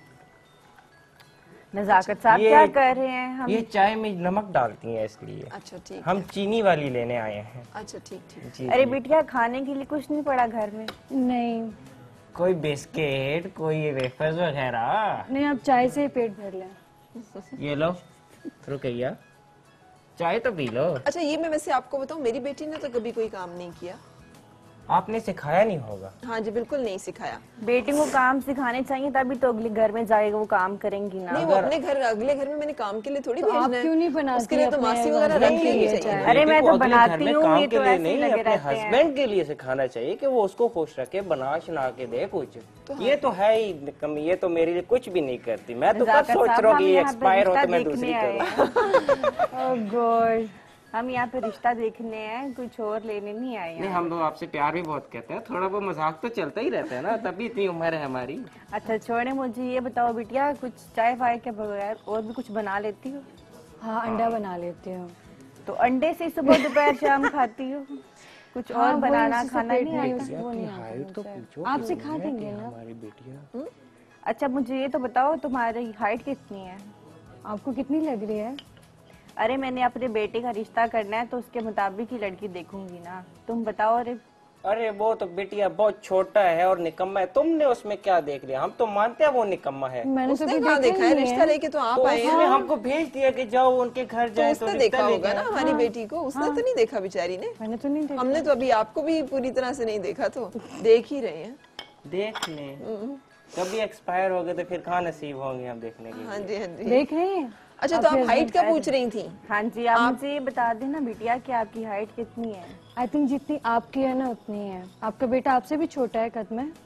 नजाकत साहब ये- क्या कर रहे हैं हम? ये चाय में नमक डालती हैं इसलिए। अच्छा ठीक हम चीनी वाली लेने आए हैं। अच्छा ठीक ठीक। जी अरे जी। बिटिया खाने के लिए कुछ नहीं पड़ा घर में? नहीं कोई बिस्किट, कोई वेफर्स वगैरह। नहीं, आप चाय से ही पेट भर लें। ये लो रुकैया, चाय तो पी लो। अच्छा ये मैं वैसे आपको बताऊं, मेरी बेटी ने तो कभी कोई काम नहीं किया। आपने सिखाया नहीं होगा। हाँ जी बिल्कुल नहीं सिखाया। बेटी को काम सिखाने चाहिए, तभी तो अगले घर में जाएगा वो काम करेंगी ना। नहीं वो अपने घर, अगले घर में मैंने काम के लिए थोड़ी तो आप भेजना है। क्यों नहीं बनाती उसके लिए तो अपने मासी वगैरह husband रख के लेनी लिए चाहिए। चाय? अरे मैं बेटी को तो अगले बनाती घर में हूँ, काम ये के तो लिए ऐसे नहीं, लगे अपने रहते हैं। हस्बैंड के लिए सिखाना चाहिए कि वो उसको खुश रखे, बना शना के दे कुछ। ये तो है ही कमी, ये तो मेरे लिए कुछ भी नहीं करती। मैं तो कब नजाकत सोच साहब, रहा हूँ हम कि यहाँ पे एक्सपायर हो रिश्ता तो मैं देखने दूसरी आए करूँ। ओह गॉड, हम यहाँ पे रिश्ता देखने हैं, कुछ और लेने नहीं आए नहीं, हैं। हम लोग आपसे प्यार भी बहुत करते हैं, थोड़ा बहुत मजाक तो चलता ही रहता है ना, तभी इतनी उम्र है हमारी। अच्छा छोड़े, मुझे ये बताओ बिटिया, कुछ चाय फाय के बगैर और भी कुछ बना लेती हो? हाँ, अंडा बना लेती हूँ। तो अंडे से सुबह दोपहर शाम खाती हो? कुछ और हाँ, वही बनाना उसी से खाना पेट नहीं नहीं आता? उस- वो नहीं आता हाइट तो मुझसे। पूछो आप सिखा देंगे ना? हमारी बेटियां। अच्छा मुझे ये तो बताओ, तुम्हारी हाइट कितनी है? आपको कितनी लग रही है? अरे मैंने अपने बेटे का रिश्ता करना है, तो उसके मुताबिक ही लड़की देखूंगी ना। तुम बताओ। अरे अरे वो तो बिटिया बहुत छोटा है और निकम्मा है, तुमने उसमें क्या देख लिया? हम तो मानते हैं वो निकम्मा है। मैंने तो उसने कभी कहाँ देखा है? नहीं रिश्ता लेके तो आप तो आए उसने हैं। हमको भेज दिया कि जाओ उनके घर तो जाए, उसने रिश्ता देखा लेके होगा ना आए। हमारी बेटी को, उसने तो नहीं देखा बेचारी ने। मैंने तो नहीं देखा। हमने तो अभी आपको भी पूरी तरह से नहीं देखा, तो देख ही रहे हैं। देख लें, कभी एक्सपायर हो गए तो फिर कहाँ नसीब होंगे हम देखने के लिए। हाँ जी, हाँ जी। देख रहे हैं। अच्छा, तो आप हाइट का पूछ रही थी? हाँ जी, आप मुझे ये बता देना बिटिया कि आपकी हाइट कितनी है? आई थिंक जितनी आपकी है ना उतनी है। आपका बेटा आपसे भी छोटा है कद में।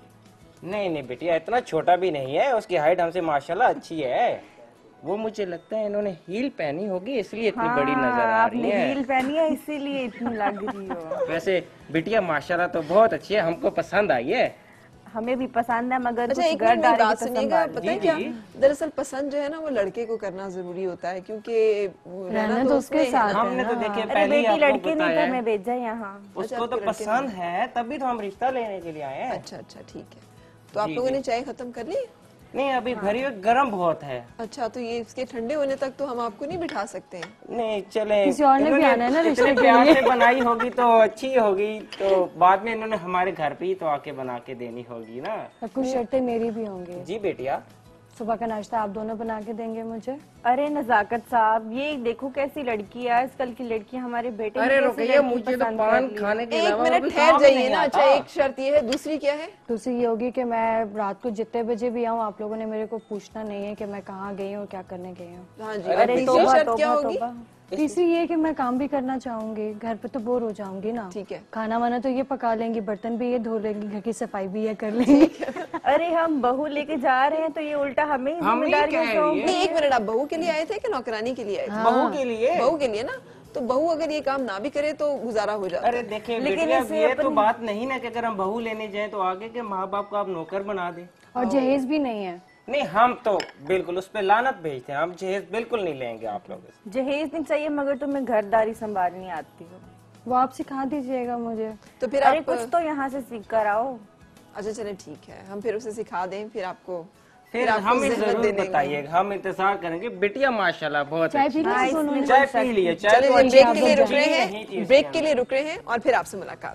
नहीं नहीं बिटिया, इतना छोटा भी नहीं है, उसकी हाइट हमसे माशाल्लाह अच्छी है। वो मुझे लगता है इन्होंने हील पहनी होगी इसलिए इतनी बड़ी नजर आ रही आपने है। हील पहनी है इसीलिए इतनी लग रही हो। वैसे बिटिया माशाल्लाह तो बहुत अच्छी है, हमको पसंद आई है। हमें भी पसंद है मगर अच्छा, कुछ एक मिनट मेरी गर्दारी बात की तो सुनिएगा। संभाल। पता है क्या, दरअसल पसंद जो है ना वो लड़के को करना जरूरी होता है, क्योंकि रहना तो उसके उसके साथ है हमने तो देखे अरे पहले ही बेटी आपको लड़के ने बताया तो है। हमें भेजा यहाँ। उसको तो पसंद है तभी तो हम रिश्ता लेने के लिए आए हैं। अच्छा अच्छा, ठीक है। तो आप लोगों ने चाय खत्म कर ली? नहीं अभी भरी हुई गर्म बहुत है। अच्छा, तो ये इसके ठंडे होने तक तो हम आपको नहीं बिठा सकते हैं। नहीं चले, किसी और ने भी आना है ना इतने रिश्ते के प्यार से बनाई होगी तो अच्छी होगी, तो बाद में इन्होंने हमारे घर पे ही तो आके बना के देनी होगी ना। और कुछ शर्तें मेरी भी होंगी। जी बेटिया। सुबह का नाश्ता आप दोनों बना के देंगे मुझे। अरे नजाकत साहब, ये देखो कैसी लड़की है आजकल की लड़की। हमारे बेटे ने अरे कैसी रुकिए, लड़की मुझे तो पसंद कर पान ली। खाने के एक अलावा मिनट अभी ठहर काम जाइए नहीं ना। आता। अच्छा, एक शर्त ये है, दूसरी क्या है? दूसरी ये होगी कि मैं रात को जितने बजे भी आऊँ आप लोगों ने मेरे को पूछना नहीं है कि मैं कहाँ गई हूँ, क्या करने गई हूँ। हाँ जी। अरे और तीसरी तौबा, शर्त क्या तौबा, होगी? तौबा। तीसरी ये कि मैं काम भी करना चाहूंगी, घर पे तो बोर हो जाऊंगी ना। ठीक है। खाना वाना तो ये पका लेंगी, बर्तन भी ये धो लेंगी, घर की सफाई भी ये कर लेंगी। अरे हम बहू लेके जा रहे हैं तो ये उल्टा हमें ही हम ही जिम्मेदारियां कह सौंप रही नहीं, एक मिनट, आप बहू के लिए आए थे कि नौकरानी के लिए आए थे? बहू के लिए। बहू के लिए ना, तो बहू अगर ये काम ना भी करे तो गुजारा हो जाता अरे है। देखिए लेकिन बेटिया, इसे ये तो बात नहीं ना कि अगर हम बहू लेने जाए तो आगे के माँ बाप को आप नौकर बना दे। और जहेज भी नहीं है। नहीं हम तो बिल्कुल उस पे लानत भेजते हैं, हम जहेज बिल्कुल नहीं लेंगे आप लोगों से। जहेज नहीं चाहिए मगर तुम्हें घरदारी संभालनी आती हो। वो आप सिखा दीजिएगा मुझे। तो फिर अरे आप कुछ तो यहाँ से सीख कर आओ। अच्छा चले, ठीक है, हम फिर उसे सिखा दें, फिर आपको फिर आपको हमें ज़हमत जरूर दे देंगे। बताइएगा, हम इंतजार करेंगे। बिटिया माशाल्लाह बहुत चाय अच्छी। पी ली दोनों ने? चाय पी लिया, चाय चलिए तो ब्रेक अच्छी के लिए रुक रहे नहीं थी हैं, इसके ब्रेक के अंदर। लिए रुक रहे हैं और फिर आपसे मुलाकात।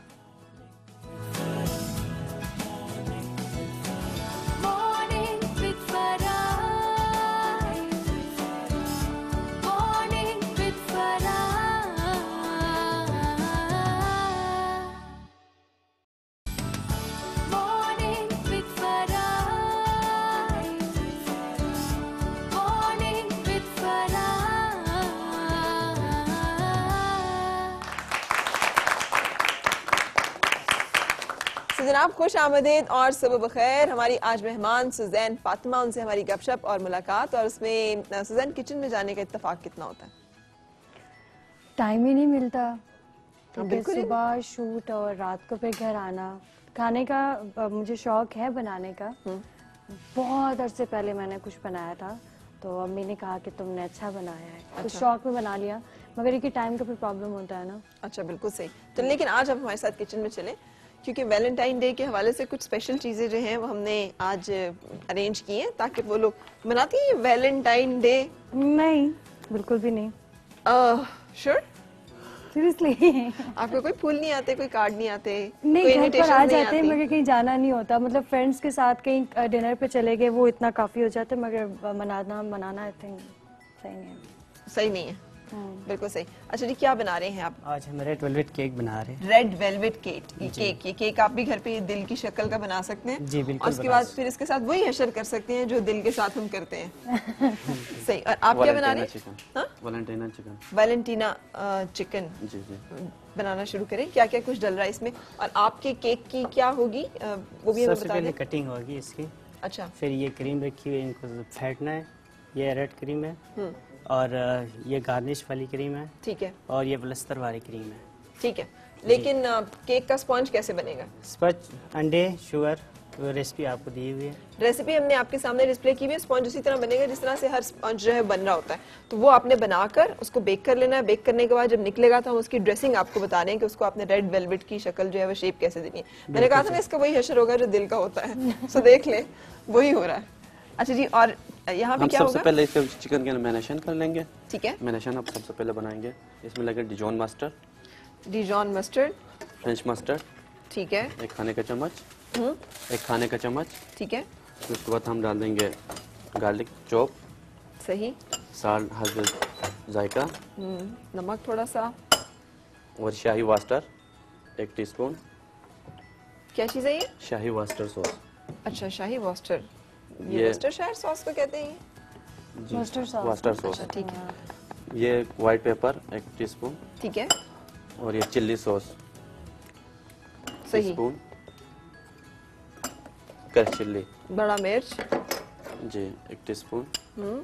Morning with Farah. Morning with Farah. Morning with Farah. Morning with Farah. तो जनाब खुश आमदीद और सुबह बखैर। हमारी आज मेहमान सुजैन फातिमा, उनसे हमारी गपशप और मुलाकात। और उसमें सुजैन, किचन में जाने का इत्तेफाक कितना होता है? टाइम ही नहीं मिलता, क्योंकि बिल्कुल ही सुबह शूट और रात को फिर घर आना। खाने का मुझे शौक है बनाने का। बहुत अरसे पहले मैंने कुछ बनाया था तो अम्मी ने कहा कि तुमने अच्छा बनाया है। कुछ शौक में बना लिया, मगर ये टाइम का भी प्रॉब्लम होता है ना। अच्छा, बिल्कुल सही। तो लेकिन आज आप हमारे साथ किचन में चलें, क्योंकि वैलेंटाइन डे के हवाले से कुछ स्पेशल चीजें जो हैं वो हमने आज अरेंज की हैं, ताकि वो लोग मनाती हैं वैलेंटाइन डे। नहीं, बिल्कुल भी नहीं। श्योर? सीरियसली आपको कोई फूल नहीं आते, कोई कार्ड नहीं आते, नहीं, कोई घर पर invitations आ नहीं जाते हैं आती? मगर कहीं जाना नहीं होता। मतलब फ्रेंड्स के साथ कहीं डिनर पे चले गए, वो इतना काफी हो जाता है, मगर मनाना आई थिंक सही नहीं है। सही नहीं है, बिल्कुल सही। अच्छा जी, क्या बना रहे हैं आप? आज हम रेड वेलवेट केक बना रहे हैं। Red velvet cake. ये केक आप भी घर पे दिल की शक्ल का बना सकते हैं। जी, बिल्कुल और उसके बना बाद फिर इसके साथ वही हशर कर सकते हैं जो दिल के साथ हम करते हैं। सही। और आप क्या बना रहे हैं? हाँ? Valentina chicken. वैलेंटीना चिकन जी जी। बनाना शुरू करें। क्या क्या कुछ डल रहा है इसमें? और आपके केक की क्या होगी वो भी हमें सबसे बता पहले दें। कटिंग होगी इसकी, अच्छा, फिर ये क्रीम रखी हुई है, इनको फेंटना है। ये रेड क्रीम है और ये गार्निश वाली क्रीम है ठीक है, और ये प्लस्तर वाली क्रीम है। ठीक है। लेकिन केक का स्पॉन्ज कैसे बनेगा? स्पंज, अंडे, शुगर, वो रेसिपी आपको दी हुई है। रेसिपी हमने आपके सामने डिस्प्ले की हुई है। स्पॉन्ज उसी तरह बनेगा जिस तरह से हर स्पॉन्ज जो है बन रहा होता है। तो वो आपने बनाकर उसको बेक कर लेना है। बेक करने के बाद जब निकलेगा तो हम उसकी ड्रेसिंग आपको बता रहे हैं कि उसको आपने रेड वेलवेट की शक्ल जो है वो शेप कैसे देनी है। मैंने कहा था ना, इसका वही हशर होगा जो दिल का होता है। सो देख ले, वही हो रहा है। अच्छा जी, और यहाँ पे हम क्या सबसे होगा? पहले इसके चिकन के मैरिनेशन कर लेंगे। ठीक है। मैरिनेशन आप सबसे पहले बनाएंगे। इसमें लगे Dijon mustard, Dijon mustard, French mustard, ठीक है। एक खाने का चम्मच, हम्म, एक खाने का चम्मच। ठीक है, उसके बाद हम डाल देंगे गार्लिक चॉप, सही। साल्ट हल्दी जायका नमक थोड़ा सा। और शाही वास्टर 1 टीस्पून। क्या चीज़ है ये? शाही वास्टर सॉस। अच्छा, शाही वॉस्टर। ये ये- वॉस्टरशायर सॉस को कहते हैं ये? जी, मस्टर्ड सॉस। Worcester sauce. अच्छा, ठीक है, ये व्हाइट पेपर 1 टीस्पून। ठीक है, और ये चिल्ली सॉस सही। टीस्पून। क्रश चिल्ली बड़ा मिर्च। जी 1 टीस्पून। हम्म,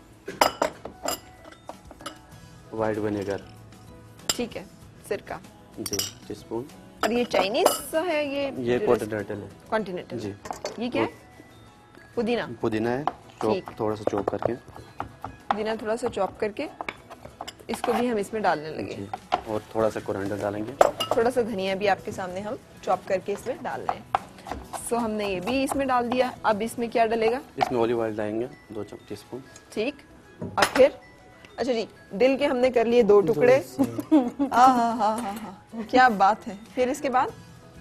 व्हाइट विनेगर ठीक है, सिरका। जी टीस्पून। और ये चाइनीज है ये कॉन्टिनेंटल है कॉन्टिनेंटल। जी। ये क्या है? पुदीना। पुदीना है, ठीक। चॉप थोड़ा सा चॉप करके। पुदीना थोड़ा सा चॉप करके इसको भी हम इसमें डालने लगे। जी, और थोड़ा सा कोरिएंडर डालेंगे। थोड़ा सा धनिया भी आपके सामने हम चॉप करके इसमें डाल रहे हैं। सो हमने ये भी इसमें डाल दिया। अब इसमें क्या डलेगा? इसमें ऑलिव ऑयल डालेंगे 2 टीस्पून। ठीक। और फिर अच्छा जी, दिल के हमने कर लिए 2 टुकड़े। हाँ, क्या बात है। फिर इसके बाद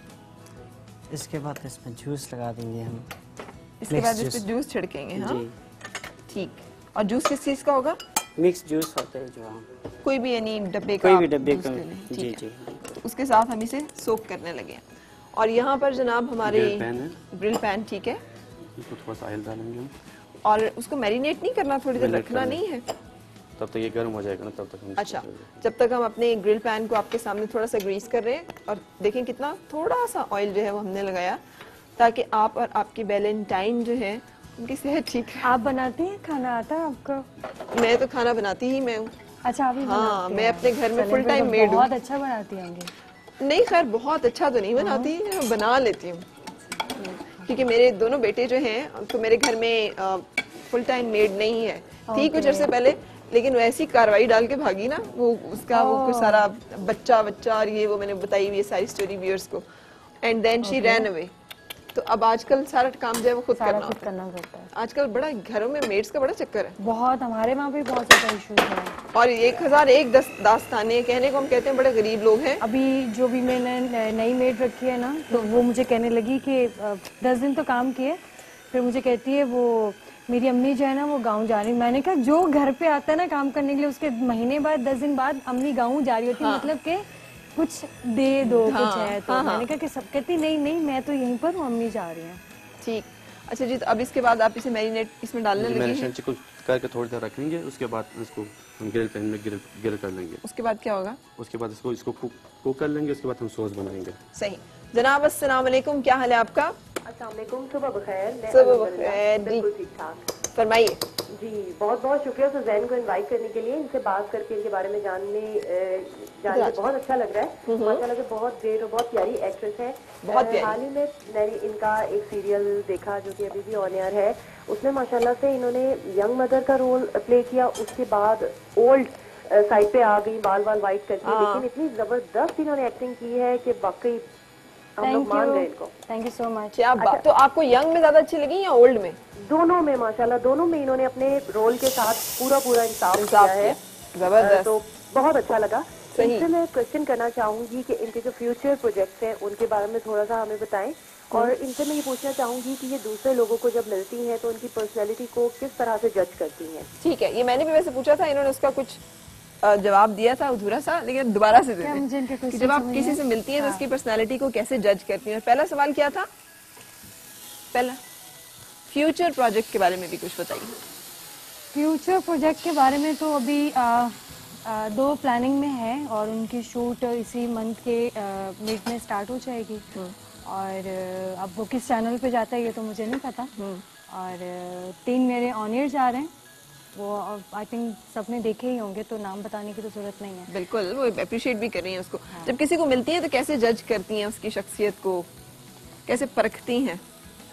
इसके बाद इसमें जूस लगा देंगे हम। इसके Mixed बाद इस पे juice। जूस छिड़केंगे। हाँ, जी, ठीक। और जूस किस चीज का होगा? मिक्स जूस होता है जो हम कोई भी यानी डब्बे का कोई भी आप डब्बे जूस का। ले लें। जी ठीक है। जी। तो उसके साथ हम इसे सोक करने लगे हैं। और यहाँ पर जनाब हमारे ग्रिल पैन है। ग्रिल पैन, ठीक है। इसको थोड़ा सा ऑयल डालेंगे हम। और उसको मैरिनेट नहीं करना, थोड़ी देर Marinate रखना करना। नहीं है? तब तक ये गर्म हो जाएगा ना, तब तक हम अच्छा, जब तक हम अपने ग्रिल पैन को आपके सामने थोड़ा सा ग्रीस कर रहे हैं। और देखें कितना थोड़ा सा ऑयल जो है वो हमने लगाया, ताकि आप और आपकी वैलेंटाइन जो है उनकी सेहत ठीक है। आप बनाती हैं? खाना आता है आपको? मैं तो खाना बनाती ही मैं हूँ। अच्छा, आप ही हाँ, बनाती मैं हैं। अपने घर में चलिए, full फिर time तो maid हूँ। बहुत अच्छा बनाती होंगी। नहीं, खैर बहुत अच्छा तो नहीं बनाती, मैं बना लेती हूँ। क्योंकि मेरे दोनों बेटे जो हैं तो मेरे घर में फुल टाइम मेड नहीं है। थी कुछ अरसे पहले, लेकिन वैसी कार्रवाई डाल के भागी ना वो, उसका वो कुछ सारा बच्चा और ये वो मैंने बताई हुई है सारी स्टोरी व्यूअर्स को। And then she ran away. तो अब आजकल सारा काम जो है वो खुद सारा करना खुद होता है। करना पड़ता है। आजकल बड़ा घरों में मेड्स का बड़ा चक्कर है। बहुत, हमारे वहाँ भी बहुत ज़्यादा इश्यूज हैं। और 1001 दास्तानें कहने को हम कहते हैं, बड़े गरीब लोग हैं। अभी जो भी मैंने नई मेड रखी है ना, तो वो मुझे कहने लगी कि 10 दिन तो काम किए, फिर मुझे कहती है वो मेरी अम्मी जो है ना वो गाँव जा रही। मैंने कहा जो घर पे आता है ना काम करने के लिए, उसके महीने बाद 10 दिन बाद अम्मी गाँव जा रही होती है। मतलब कि कुछ दे दो, कुछ है तो। मैंने कहा कि सब कहती नहीं मैं तो यहीं पर हूँ, अम्मी जा रही हैं। ठीक। अच्छा जी, तो अब इसके बाद आप इसे मैरिनेट इसमें डालने लगी हैं। मैरिनेशन को करके थोड़ी देर रखेंगे। उसके बाद इसको हम ग्रिल पैन में ग्रिल कर लेंगे। उसके बाद क्या होगा? उसके बाद इसको कुक कर लेंगे। उसके बाद हम सॉस बनाएंगे। सही। जनाब अस्सलाम वालेकुम, क्या हाल है आपका? अस्सलाम वालेकुम, सुबह बखैर। मैं सुबह अल्हम्दुलिल्लाह बखैर जी। बिल्कुल ठीक ठाक। फरमाइए। जी, बहुत बहुत शुक्रिया सुजैन को इनवाइट करने के लिए। इनसे बात करके इनके बारे में जानने बहुत अच्छा लग रहा है। माशाल्लाह से बहुत ग्रेट और बहुत प्यारी एक्ट्रेस है। बहुत प्यारी। हाल ही में मैंने इनका एक सीरियल देखा जो कि अभी भी ऑन एयर है। उसमें माशाल्लाह से इन्होंने यंग मदर का रोल प्ले किया। उसके बाद ओल्ड साइड पे आ गई, बाल वाइट करके। लेकिन इतनी जबरदस्त इन्होंने एक्टिंग की है कि वाकई हम लोग मान गए इनको। Thank you so much. क्या बात। तो आपको यंग में ज्यादा अच्छी लगी या ओल्ड में? दोनों में माशाल्लाह, दोनों में इन्होंने अपने रोल के साथ पूरा इंसाफ किया है। जबरदस्त। तो बहुत अच्छा लगा। सही। इनसे मैं क्वेश्चन करना चाहूंगी कि इनके जो फ्यूचर प्रोजेक्ट्स हैं उनके बारे में थोड़ा सा हमें बताएं। और इनसे मैं ये पूछना चाहूंगी कि ये दूसरे लोगों को जब मिलती हैं तो उनकी पर्सनैलिटी को किस तरह से जज करती हैं। ठीक है, ये मैंने भी वैसे पूछा था, इन्होंने उसका कुछ जवाब दिया था अधूरा सा, लेकिन दोबारा से दे क्या मुझे इनके दें कि question जब आप समझ किसी में से मिलती हैं तो उसकी पर्सनालिटी को कैसे जज करती हैं। पहला सवाल क्या था? पहला फ्यूचर प्रोजेक्ट के बारे में भी कुछ बताइए। फ्यूचर प्रोजेक्ट के बारे में तो अभी 2 प्लानिंग में है और उनकी शूट इसी मंथ के मिड में स्टार्ट हो जाएगी। और अब वो किस चैनल पे जाता है ये तो मुझे नहीं पता। और 3 मेरे ऑन एयर जा रहे हैं, वो आई थिंक सबने देखे ही होंगे, तो नाम बताने की तो जरूरत नहीं है। बिल्कुल, वो अप्रिशिएट भी कर रही हैं उसको। जब किसी को मिलती हैं तो कैसे जज करती हैं उसकी शख्सियत को, कैसे परखती हैं?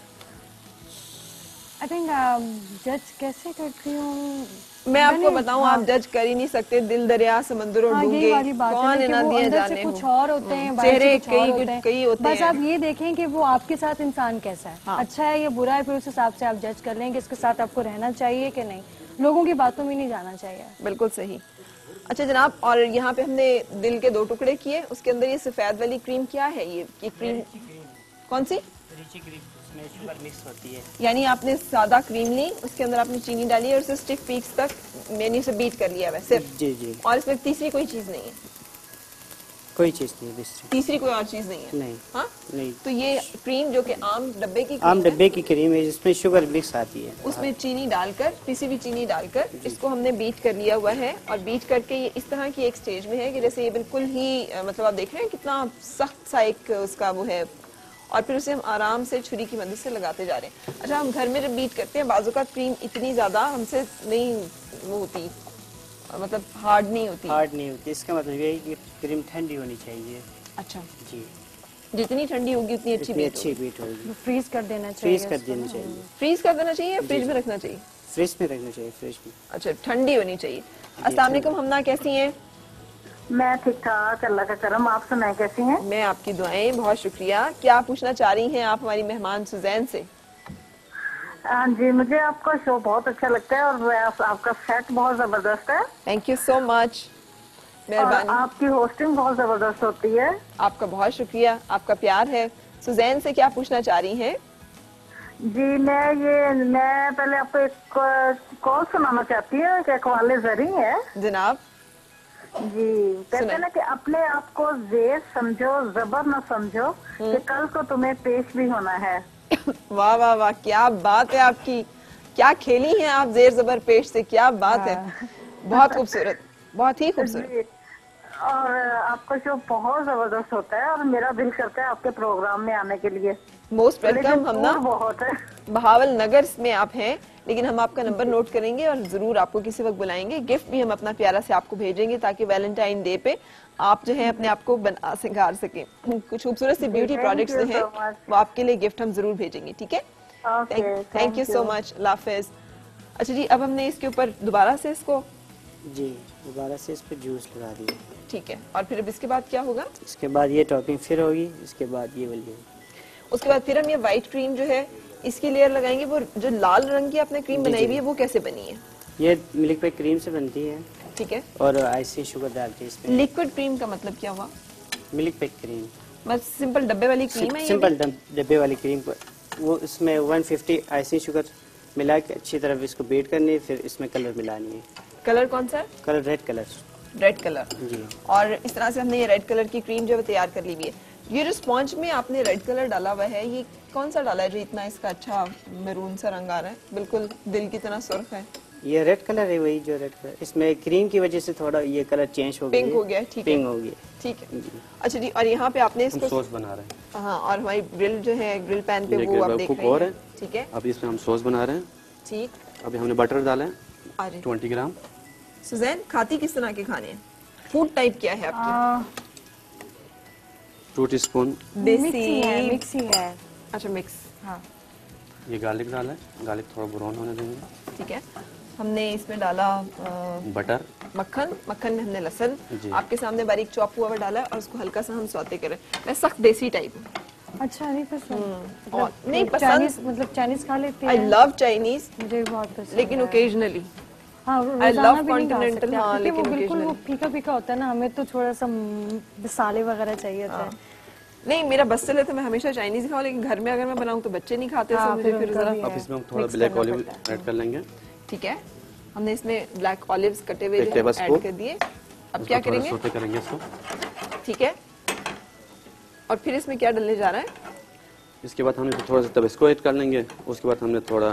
आई थिंक जज कैसे करती हूँ मैं आपको बताऊं, आप जज कर ही नहीं सकते। दिल दरिया समंदरों हाँ, डूंगे, यही वाली बात है कौन ना कि वो नदियां अंदर से जाने कुछ हो। और होते हैं, बाहर से चेहरे कुछ और होते हैं। कई होते बस हैं। आप ये देखें कि वो आपके साथ इंसान कैसा है, अच्छा है या बुरा है, फिर उस हिसाब से आप जज कर लें कि इसके साथ आपको रहना चाहिए कि नहीं। लोगों की बातों में नहीं जाना चाहिए। बिल्कुल सही। अच्छा जनाब, और यहाँ पे हमने दिल के 2 टुकड़े किए, उसके अंदर ये सफेद वाली क्रीम क्या है? ये क्रीम कौन सी? रिची क्रीम, उसमें शुगर मिक्स होती है। यानी आपने सादा क्रीम ली, उसके अंदर आपने चीनी डाली और उसे स्टिफ पीक्स तक मैंने से बीट कर लिया है सिर्फ। जी जी, और इसमें तीसरी कोई चीज नहीं है? कोई चीज़ नहीं दूसरी। तीसरी कोई और चीज नहीं है? नहीं हाँ, नहीं, तो ये क्रीम जो कि आम डब्बे की आम क्रीम है, डब्बे की क्रीम है जिसमें शुगर मिक्स आती है। उसमें चीनी डालकर, पिसी हुई चीनी डालकर इसको हमने बीट कर लिया हुआ है। और बीट करके ये इस तरह की एक स्टेज में है कि जैसे ये बिल्कुल ही मतलब आप देख रहे हैं कितना सख्त सा एक उसका वो है। और फिर उसे हम आराम से छुरी की मदद से लगाते जा रहे हैं। अच्छा, हम घर में जब बीट करते हैं बाजू का क्रीम इतनी ज्यादा हमसे नहीं वो होती, मतलब हार्ड नहीं होती। हार्ड नहीं होती, इसका मतलब ये है कि क्रीम ठंडी होनी चाहिए। अच्छा, जी, जितनी ठंडी होगी उतनी अच्छी इतनी बीट अच्छी होगी। बीट होगी। फ्रीज कर देना चाहिए। फ्रीज कर देना चाहिए। फ्रीज कर देना चाहिए या फ्रिज में रखना चाहिए? फ्रिज में रखना चाहिए, फ्रिज में। अच्छा, ठंडी होनी चाहिए। अस्सलाम वालेकुम, हमना कैसी हैं? मैं ठीक ठाक, अल्लाह का करम। आप सुनाए कैसी हैं? मैं आपकी दुआएं, बहुत शुक्रिया। क्या पूछना चाह रही हैं आप हमारी मेहमान सुजैन से? हाँ जी, मुझे आपका शो बहुत अच्छा लगता है और आपका सेट बहुत जबरदस्त है। थैंक यू सो मच, और मेहरबानी। आपकी होस्टिंग बहुत जबरदस्त होती है। आपका बहुत शुक्रिया, आपका प्यार है। सुजैन से क्या पूछना चाह रही हैं? जी, मैं पहले आपको एक कॉल सुनाना चाहती हूँ। एक अकवाले जरी है जनाब। जी, कहते हैं ना कि अपने आप को जेर समझो, जबर न समझो, कि कल को तुम्हें पेश भी होना है। वाह वाह वाह, क्या बात है आपकी, क्या खेली हैं आप जेर जबर पेश से, क्या बात है। बहुत खूबसूरत, बहुत ही खूबसूरत। जी, और आपका शो बहुत जबरदस्त होता है और मेरा दिल करता है आपके प्रोग्राम में आने के लिए। मोस्ट लेकिन वेलकम। हम ना दूर बहुत है। बहावल नगर में आप हैं, लेकिन हम आपका नंबर नोट करेंगे और जरूर आपको किसी वक्त बुलाएंगे। गिफ्ट भी हम अपना प्यारा से आपको भेजेंगे ताकि वैलेंटाइन डे पे आप जो है अपने आप को बना सिंगार सकें। कुछ खूबसूरत सी ब्यूटी Thank प्रोडक्ट्स you जो हैं so much. वो आपके लिए गिफ्ट हम जरूर भेजेंगे, ठीक है? Okay, thank you so much, अल्लाह हाफिज। अच्छा जी, अब हमने इसके ऊपर दोबारा से इसको, जी, दोबारा से इस पर जूस लगा दिया। ठीक है, और फिर अब इसके बाद क्या होगा? इसके बाद ये टॉपिंग फिर होगी, इसके बाद ये वाली होगी। उसके बाद फिर हम ये व्हाइट क्रीम जो है इसकी लेयर लगाएंगे। वो जो लाल रंग की आपने क्रीम जी, बनाई जी। हुई है वो कैसे बनी है? ये मिल्क पे क्रीम से बनती है ठीक है, और आइसिंग शुगर डालती है इसमें। लिक्विड क्रीम का मतलब क्या हुआ? मिल्क पे क्रीम, बस सिंपल डब्बे वाली क्रीम है ये सिंपल भी? डब्बे वाली क्रीम को वो इसमें 150 आइसिंग शुगर मिला के अच्छी तरह इसको बीट करनी है, फिर इसमें कलर मिलानी है। कलर कौन सा है? Colour red colour. Red colour. जी, और इस तरह से हमने ये रेड कलर की क्रीम जो है तैयार कर ली हुई है। ये जो स्पॉन्ज में आपने रेड कलर डाला हुआ है, ये कौन सा डाला है जो इतना इसका अच्छा मैरून सा रंग आ रहा है, बिल्कुल दिल की तरह सुर्ख है? ये रेड कलर है, वही जो रेड कलर। इसमें क्रीम की वजह से थोड़ा ये कलर चेंज हो गया, पिंक हो गया है, ठीक है, पिंक हो गया। ठीक है। अच्छा जी, और यहाँ पे आपने हम इसको, सॉस बना रहे हैं। हाँ, और हमारी ग्रिल जो है, ग्रिल पैन पे ये वो ग्रिल आप पे देख कुक रहे और हैं, है। ठीक है, अभी इसमें हम सॉस बना रहे हैं। ठीक। अभी हमने बटर डाला है अरे 20 ग्राम। सुजैन, खाती किस तरह के खाने हैं? फूड टाइप क्या है आपकी? 2 टीस्पून देसी मिक्सी है। अच्छा, मिक्स, हाँ, ये गार्लिक डाला है, गार्लिक थोड़ा ब्राउन होने देंगे। ठीक है। हमने इसमें डाला बटर, मक्खन, मक्खन में हमने लहसुन जी। आपके सामने बारीक चॉप हुआ हुआ डाला है और उसको हल्का सा हम सौते करें। मैं सख्त देसी टाइप हूँ। अच्छा, नहीं पसंद। और नहीं पसंद, चाइनीज, मतलब चाइनीज खा लेते आई हैं। लव चाइनीज, मुझे भी बहुत पसंद लेकिन है। ओकेजनली। हाँ, I रोजाना love भी नहीं खा continental, सकते, हाँ, क्योंकि वो लेकिन बिल्कुल वो occasionally। फीका फीका होता है ना, हमें तो थोड़ा सा मसाले वगैरह चाहिए होता है। नहीं, मेरा बस चले तो मैं हमेशा चाइनीज खाऊं, लेकिन घर में अगर मैं बनाऊं तो बच्चे नहीं खाते, हाँ, तो मुझे फिर उनका जरा। भी अब है। इसमें हम थोड़ा Mix ब्लैक करना ऑलिव पड़ता है। ऐड कर लेंगे। ठीक है, हमने इसमें ब्लैक ऑलिव्स कटे हुए एक जो है tablespoon। ऐड कर दिए। अब क्या इसको थोड़ा करेंगे? सौते करेंगे इसको। ठीक है, और फिर इसमें क्या डालने जा रहा है? इसके बाद हमने थोड़ा सा तबस्को ऐड कर लेंगे। उसके बाद हमने थोड़ा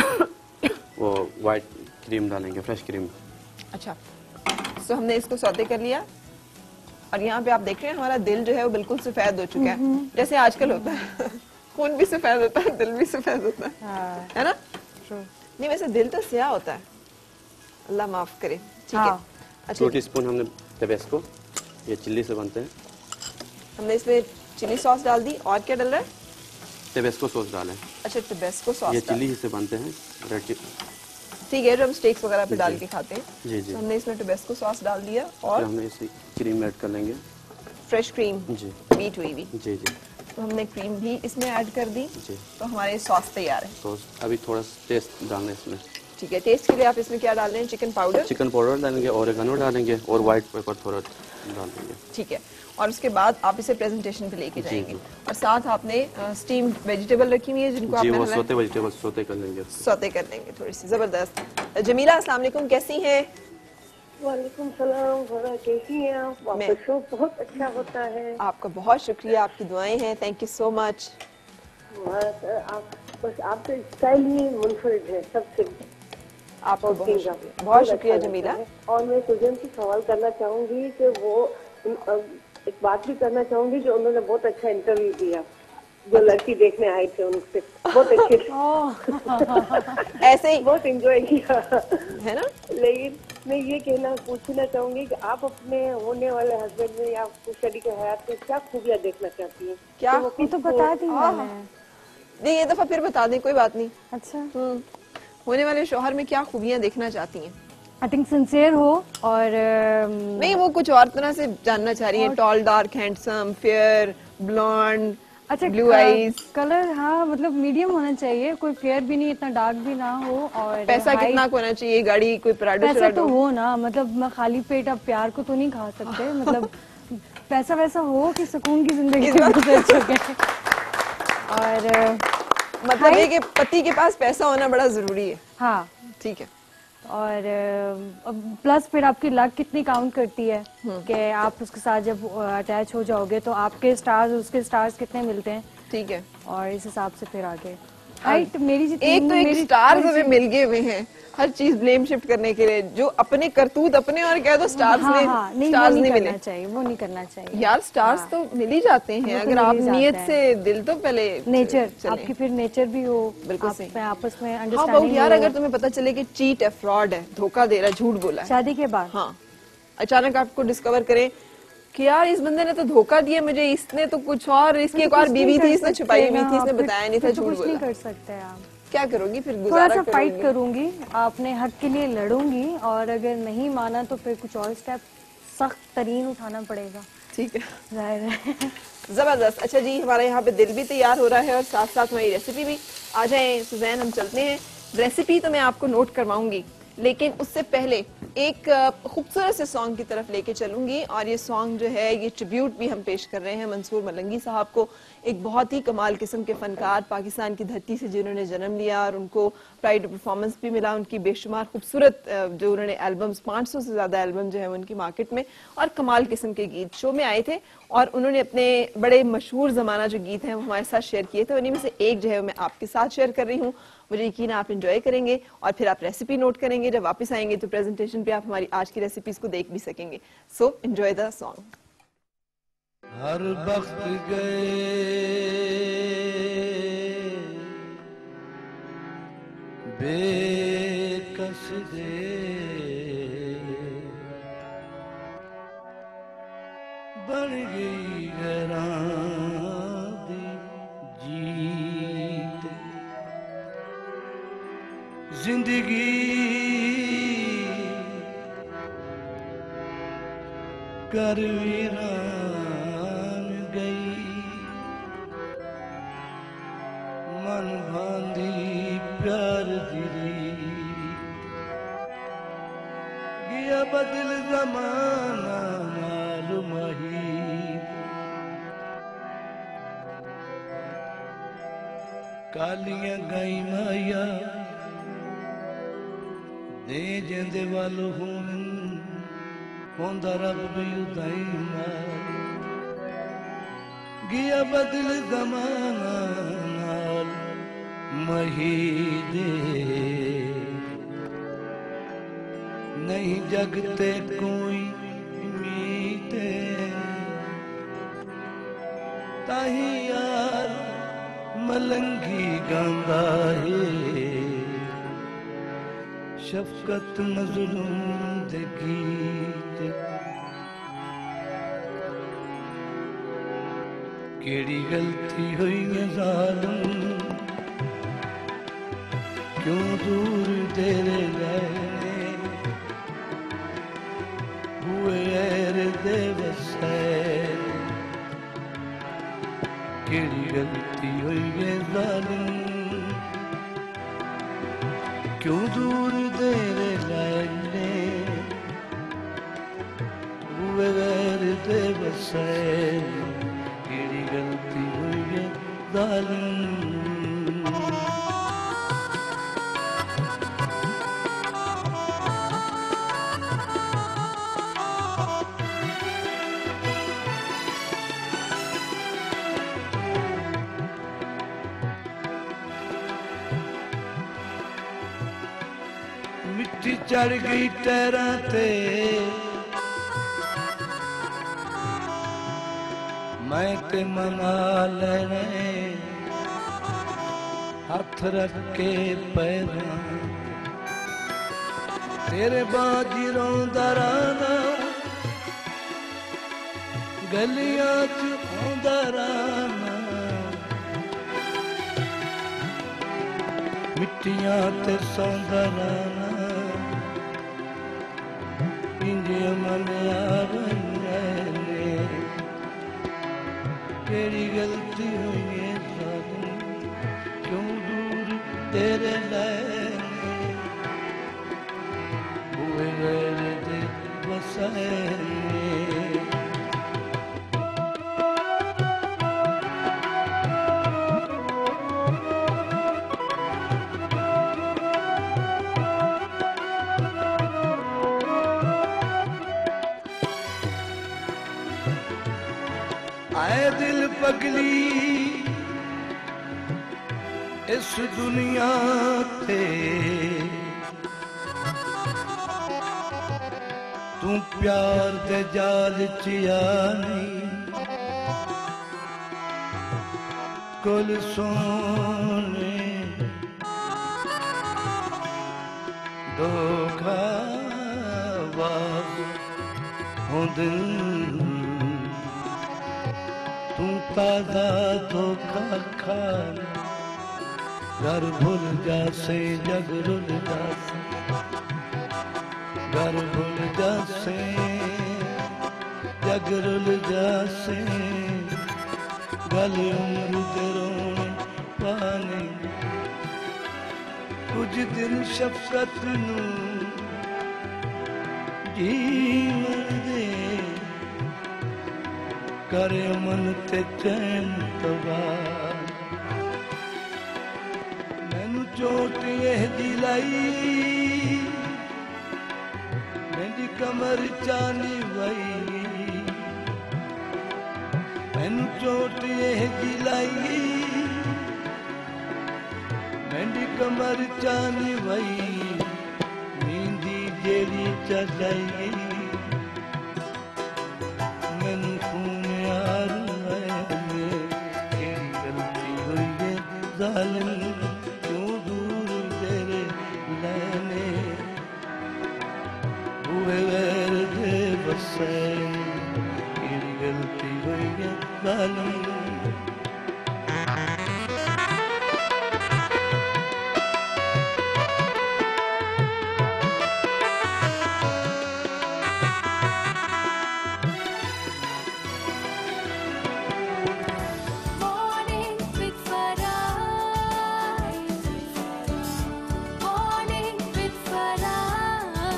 वो वाइट क्रीम डालेंगे, फ्रेश क्रीम। अच्छा, सो हमने इसको सौते कर लिया और यहाँ पे आप देख रहे हैं हमारा दिल जो है वो बिल्कुल सफेद हो चुका है, जैसे आजकल होता है। खून भी सफेद होता है, दिल भी सफेद होता है, हाँ, है ना? नहीं, वैसे दिल तो स्याह होता है, अल्लाह माफ करे। ठीक है। हाँ। अच्छा, 2 टीस्पून हमने तबस्को, ये चिल्ली से बनते हैं। हमने इसमें चिली सॉस डाल दी। और क्या डाल रहा है? तबस्को सॉस डालें। अच्छा, टबेस्को सॉस ये डाल। चिल्ली ही से बनते हैं, रेड चिली। ठीक है, जो हम स्टेक्स वगैरह पे डाल जी। के खाते हैं। जी जी। तो हमने इसमें टबेस्को सॉस डाल दिया फिर और हमने इसी क्रीम ऐड कर लेंगे। फ्रेश क्रीम जी बीट हुई हुई, जी जी तो हमने क्रीम भी इसमें ऐड कर दी। जी। तो हमारे सॉस तैयार है। तो अभी थोड़ा टेस्ट डालना है इसमें। ठीक है, टेस्ट के लिए आप इसमें क्या डाल रहे हैं? चिकन पाउडर, चिकन पाउडर डालेंगे, ओरिगानो डालेंगे और वाइट पेपर थोड़ा डाल देंगे। ठीक है, और उसके बाद आप इसे प्रेजेंटेशन पे लेके जाएंगे। और साथ आपने स्टीम्ड वेजिटेबल रखी हुई है जिनको जी, आपने वो हलाल सोते वेजिटेबल सोते कर लेंगे। सौते कर लेंगे थोड़ी सी। जबरदस्त। जमीला अस्सलाम वालेकुम, कैसी हैं? वालेकुम सलाम, बड़ा कैसी हैं आप? आपका शो बहुत अच्छा होता है। आपका बहुत शुक्रिया, आपकी दुआएं हैं, थैंक यू सो मच। बस आपका स्टाइल ही मुनफरिद है सबसे। आपको बहुत शुक्रिया जमीला। और मैं सुजन से सवाल करना चाहूंगी कि वो एक बात भी करना चाहूंगी कि उन्होंने बहुत अच्छा इंटरव्यू दिया, जो लड़की देखने आए थे उनसे बहुत अच्छे ऐसे ही बहुत एंजॉय किया है ना। लेकिन मैं ये पूछना चाहूंगी कि आप अपने होने वाले हस्बैंड में या शरीक हयात में क्या खूबियां देखना चाहती हैं? क्या? ये तो बता दी मैंने। नहीं, ये दफा फिर बता दें, कोई बात नहीं। अच्छा, होने वाले शौहर में क्या खूबियां देखना चाहती हैं? आई थिंक सिंसियर हो और नहीं, वो कुछ और तरह से जानना चाह रही है। Tall, dark, handsome, fair, blonde, अच्छा, ब्लू आईज, कलर, हाँ मतलब मीडियम होना चाहिए, कोई फेयर भी नहीं, इतना डार्क भी ना हो। और पैसा कितना होना चाहिए? गाड़ी कोई पराडो पैसा शराडो तो हो ना, मतलब मैं खाली पेट अब प्यार को तो नहीं खा सकते, मतलब पैसा वैसा हो कि सुकून की जिंदगी गुजर सके। और मतलब ये कि पति के पास पैसा होना बड़ा जरूरी है। हाँ ठीक है। और प्लस फिर आपकी लक कितनी काउंट करती है कि आप उसके साथ जब अटैच हो जाओगे तो आपके स्टार्स उसके स्टार्स कितने मिलते हैं। ठीक है। और इस हिसाब से फिर आगे राइट। मेरी एक तो एक स्टार्स हमें मिल गए हुए हैं हर चीज ब्लेम शिफ्ट करने के लिए, जो अपने करतूत अपने और कह दो स्टार्स हाँ, ने हाँ, नहीं, स्टार्स वो नहीं नहीं मिले। करना चाहिए, वो नहीं करना चाहिए यार। स्टार्स तो मिल ही जाते हैं वो तो अगर आप मिल ही नियत जाते से, दिल तो पहले नेचर, चले। आपकी फिर नेचर भी हो, बिल्कुल आप सही। में आपस में हाँ अंडरस्टैंडिंग बहुत यार, अगर तुम्हें पता चले कि चीट है, फ्रॉड है, धोखा दे रहा है, झूठ बोला है शादी के बाद, हाँ, अचानक आपको डिस्कवर करें कि यार इस बंदे ने तो धोखा दिया मुझे, इसने तो कुछ और, इसकी एक और बीवी थी, इसने छुपाई हुई थी, इसने बताया नहीं था, झूठ कुछ नहीं बोला। कर सकते आप। क्या करोगी फिर? थोड़ा गुजारा सा फाइट करोगी? करूंगी, अपने हक के लिए लड़ूंगी, और अगर नहीं माना तो फिर कुछ और स्टेप सख्त तरीन उठाना पड़ेगा। ठीक है, जाहिर है। जबरदस्त। अच्छा जी, हमारे यहाँ पे दिल भी तैयार हो रहा है और साथ साथ हमारी रेसिपी भी। आ जाए सुजैन, हम चलते हैं। रेसिपी तो मैं आपको नोट करवाऊंगी, लेकिन उससे पहले एक खूबसूरत से सॉन्ग की तरफ लेके चलूंगी। और ये सॉन्ग जो है, ये ट्रिब्यूट भी हम पेश कर रहे हैं मंसूर मलंगी साहब को, एक बहुत ही कमाल किस्म के फनकार, पाकिस्तान की धरती से जिन्होंने जन्म लिया और उनको प्राइड परफॉर्मेंस भी मिला। उनकी बेशुमार खूबसूरत जो उन्होंने एल्बम्स, 500 से ज्यादा एल्बम जो है उनकी मार्केट में, और कमाल किस्म के गीत शो में आए थे। और उन्होंने अपने बड़े मशहूर जमाना जो गीत हैं वो हमारे साथ शेयर किए थे। उन्हीं में से एक जो है मैं आपके साथ शेयर कर रही हूँ। मुझे यकीन है आप एंजॉय करेंगे और फिर आप रेसिपी नोट करेंगे। जब वापस आएंगे तो प्रेजेंटेशन पे आप हमारी आज की रेसिपीज को देख भी सकेंगे। So enjoy the song. हर वक्त गए बेकस दे बन गई हैरान दी जीत जिंदगी कर वीरान गई मन भांदी प्यार दिली गया बदल जमाना मालूम ही कालियां गाई माया दे जेंदे वाल हुन होंदा रब भी उदाई गया बदल जमाना नाल मही दे नहीं जगते कोई मीते ताही यार मलंगी गांदा है शफकत मजलूम दे गीत केड़ी गलती हुई है जालिम क्यों दूर तेरे गए हुए ऐर दे वसै केड़ी गलती हुई है जालिम क्यों दूर तेरे गए हुए ऐर वसे केड़ी गलती हुई है जालिम मिट्टी चढ़ गई टैरां ते मैं ते मना लेने हथ रख के पैरां तेरे बाजी रोंदा राना गलियां च आंदा राना मिट्टियां ते सौंदा राना इंजे मन ने केड़ी गलती हुई है जालिम क्यों दूर तेरे लैने हुए गैर दे वसाए आए दिल पगली इस दुनिया ते तू प्यार दे जाल च आनी कुल सोने धोखा बाज हो दिल तू ताजा धोखा खाना घर भूल जासे जग रुल जासे घर भूल जासे जग रुल जासे गल उम्र दे रोने पाने कुछ दिन शफकत नू जीवन दे करे मन ते चैन तबाह मैनू चोट यह दिलाई मेरी कमर चानी वही मैनू चोट यह दिलाई मेरी कमर चानी वही नींदी जेड़ी चढ़ाई मैनू खून यार केड़ी गलती हुई है जालिम क्यों दूर तेरे लैने हुए गैर दे बसे केड़ी गलती हुई है जालिम Morning with Farah. Morning with Farah.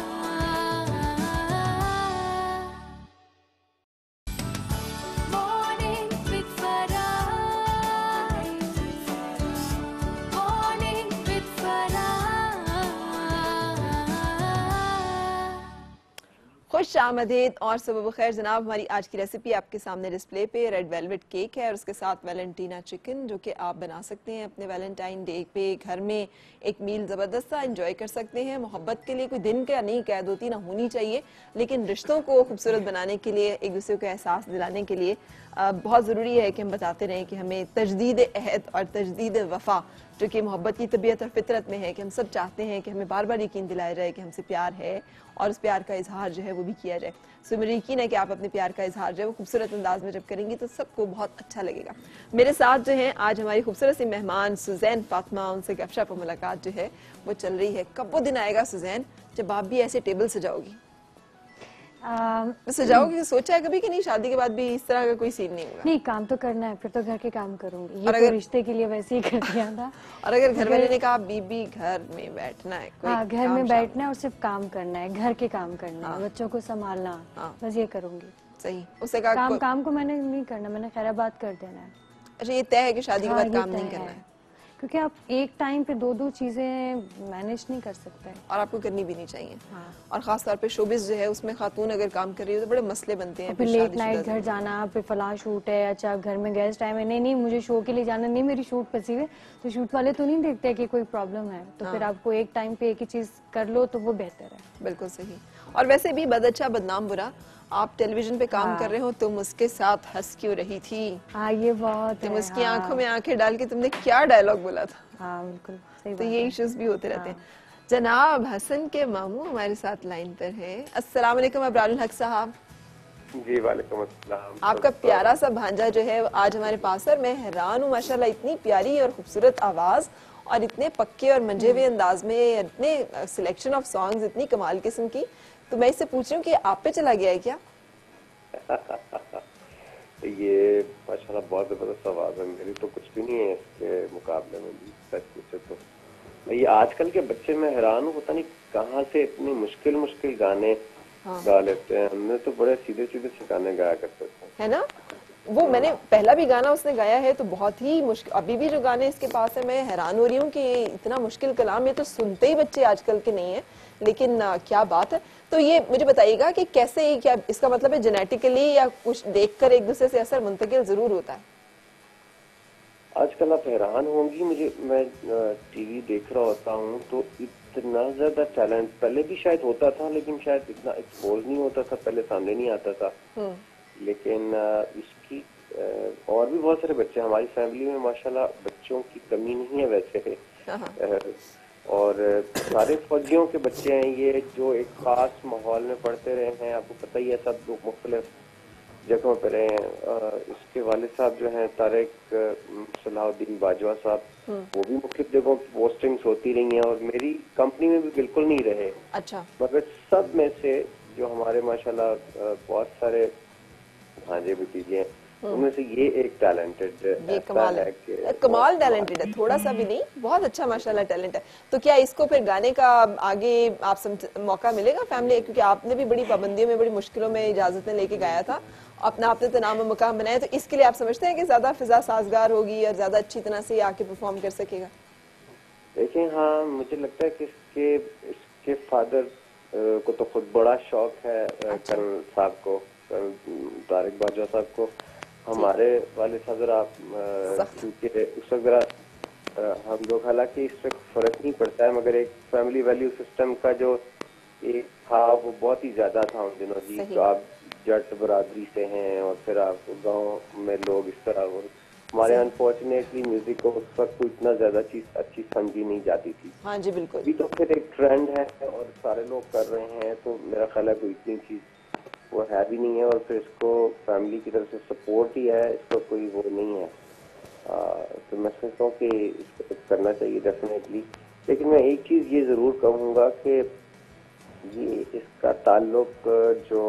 Morning with Farah. Morning with Farah. खुश आमदीद और सुबह बखैर जनाब। हमारी आज की रेसिपी आपके सामने डिस्प्ले पे रेड वेलवेट केक है और उसके साथ वैलेंटीना चिकन जो कि आप बना सकते हैं अपने वैलेंटाइन डे पे घर में एक मील ज़बरदस्त सा एंजॉय कर सकते हैं। मोहब्बत के लिए कोई दिन का नहीं कैद होती ना होनी चाहिए, लेकिन रिश्तों को खूबसूरत बनाने के लिए एक दूसरे को एहसास दिलाने के लिए बहुत ज़रूरी है कि हम बताते रहें कि हमें तजदीद अहद और तजदीद वफ़ा जो कि मोहब्बत की तबीयत और फितरत में है कि हम सब चाहते हैं कि हमें बार बार यकीन दिलाया जाए कि हमसे प्यार है और उस प्यार का इजहार जो है वो भी किया जाए। सो मेरी यकीन है कि आप अपने प्यार का इजहार जो है वो खूबसूरत अंदाज में जब करेंगी तो सबको बहुत अच्छा लगेगा। मेरे साथ जो है आज हमारी खूबसूरत सी मेहमान सुजैन फातिमा, उनसे गपशप और मुलाकात जो है वो चल रही है। कब वो दिन आएगा सुजैन जब आप भी ऐसे टेबल सजाओगी? सजाओगी? सोचा है कभी कि नहीं शादी के बाद भी इस तरह का कोई सीन नहीं होगा? नहीं, काम तो करना है, फिर तो घर के काम करूंगी। ये और तो अगर- रिश्ते के लिए वैसे ही कर दिया था। और अगर घर वाले ने कहा बीबी घर में बैठना है, कोई हाँ, घर काम में शाम- बैठना है और सिर्फ काम करना है, घर के काम करना है, बच्चों को संभालना, हाँ। बस ये करूंगी। सही, उससे कहा काम को मैंने नहीं करना, मैंने खैराबाद कर देना है। अच्छा, ये तय है कि शादी के हाँ, बाद ये काम नहीं तय करना है। है क्योंकि आप एक टाइम पे दो चीजें मैनेज नहीं कर सकते और आपको करनी भी नहीं चाहिए। हाँ। और खास तौर पे शोबिस जो है उसमें खातून अगर काम कर रही हो तो बड़े मसले बनते हैं फिर फिर लेट शादीशुदा नाइट घर जिंदगी। जाना, फिर फलां शूट है, अच्छा घर में गेस्ट आए हैं, नहीं मुझे शो के लिए जाना, नहीं मेरी शूट फंसी हुई है, तो शूट वाले तो नहीं देखते कि कोई प्रॉब्लम है, तो फिर आपको एक टाइम पे एक ही चीज कर लो तो वो बेहतर है। बिल्कुल सही। और वैसे भी बदअच्छा बदनाम बुरा, आप टेलीविजन पे काम कर रहे हो, तुम उसके साथ हंस क्यों रही थी? हाँ, ये बहुत तुम है। उसकी हाँ। आंखों में आंखें डाल के तुमने क्या डायलॉग बोला था? हाँ बिल्कुल सही तो बात ये है। इश्यूज भी होते रहते हैं। जनाब हसन के मामू हमारे साथ लाइन पर है। अस्सलाम वालेकुम अबरारुल हक साहब। जी वालेकुम अस्सलाम। आपका प्यारा सा भांजा जो है आज हमारे पास है, मैं हैरान हूँ माशाल्लाह, इतनी प्यारी और खूबसूरत आवाज और इतने पक्के और मंजे हुए अंदाज में, इतने सिलेक्शन ऑफ सॉन्ग्स, इतनी कमाल किस्म की। तो मैं इससे पूछ रही हूँ कि आप पे चला गया है क्या? ये माशाल्लाह बहुत जबरदस्त आवाज है, मेरी तो कुछ भी नहीं है इसके मुकाबले में भी, सच पूछे तो। ये आजकल के बच्चे में हैरान हूँ, पता नहीं कहाँ से इतने मुश्किल मुश्किल गाने गा लेते हैं। हमने तो बड़े सीधे सीधे से गाने गाया करते थे, है ना? वो मैंने पहला भी गाना उसने गाया है तो बहुत ही मुश्किल, अभी भी जो गाने इसके पास है मैं हैरान हो रही हूँ कि इतना मुश्किल कलाम, ये तो सुनते ही बच्चे आजकल के नहीं है, लेकिन क्या बात है। तो ये मुझे बताइएगा कि कैसे, क्या इसका मतलब है जेनेटिकली या कुछ देखकर एक दूसरे से असर मुंतकिल जरूर होता है? आजकल आप हैरान होंगी, मैं टीवी देख रहा होता हूँ तो इतना ज्यादा टैलेंट पहले भी शायद होता था, लेकिन शायद इतना एक्सपोज नहीं होता था, पहले सामने नहीं आता था। लेकिन इसकी और भी बहुत सारे बच्चे हमारी फैमिली में माशाल्लाह, बच्चों की कमी नहीं है वैसे। और सारे फौजियों के बच्चे हैं ये, जो एक खास माहौल में पढ़ते रहे हैं, आपको पता ही है, सब लोग मुख्तलिफ जगहों पर रहे हैं। इसके वालिद साहब जो हैं तारिक सलाहुद्दीन बाजवा साहब, वो भी मुख्तलिफ जगहों पर पोस्टिंग्स होती रही हैं और मेरी कंपनी में भी बिल्कुल नहीं रहे। अच्छा। मगर सब में से जो हमारे माशाल्लाह बहुत सारे भांजे भतीजे हैं, उनमें से ये एक टैलेंटेड, ये कमाल है, कमाल टैलेंटेड है, थोड़ा सा भी नहीं, बहुत अच्छा माशाल्लाह टैलेंट है। तो क्या इसको फिर गाने का आगे आप मौका मिलेगा फैमिली, क्योंकि आपने भी बड़ी पाबंदियों में, बड़ी मुश्किलों में इजाजतें लेके गाया था, अपना आपने तो नाम मुकाम बनाया, तो इसके लिए आप समझते हैं कि ज्यादा फिजा साजगार होगी और ज्यादा अच्छी तरह से आके परफॉर्म कर सकेगा? देखिए, हाँ मुझे लगता है कि इसके फादर को तो खुद बड़ा शौक है, कर्नल साहब को, तारिक बाजवा साहब को। हमारे वाले साहब जरा क्योंकि उस वक्त जरा हम लोग, हालांकि इस वक्त फर्क नहीं पड़ता है, मगर एक फैमिली वैल्यू सिस्टम का जो एक था वो बहुत ही ज्यादा था उन दिनों जी। तो आप जट बरादरी से हैं और फिर आप गांव में लोग इस तरह, हमारे अनफॉर्चुनेटली म्यूजिक को उस वक्त कोई इतना ज्यादा चीज अच्छी समझी नहीं जाती थी। हाँ जी बिल्कुल। अभी तो फिर एक ट्रेंड है और सारे लोग कर रहे हैं, तो मेरा ख्याल है कोई इतनी चीज वो है भी नहीं है, और फिर इसको फैमिली की तरफ से सपोर्ट ही है, इसको कोई वो नहीं है। तो मैं सोचता हूँ कि इसको करना चाहिए डेफिनेटली। लेकिन मैं एक चीज ये जरूर कहूँगा कि ये इसका ताल्लुक, जो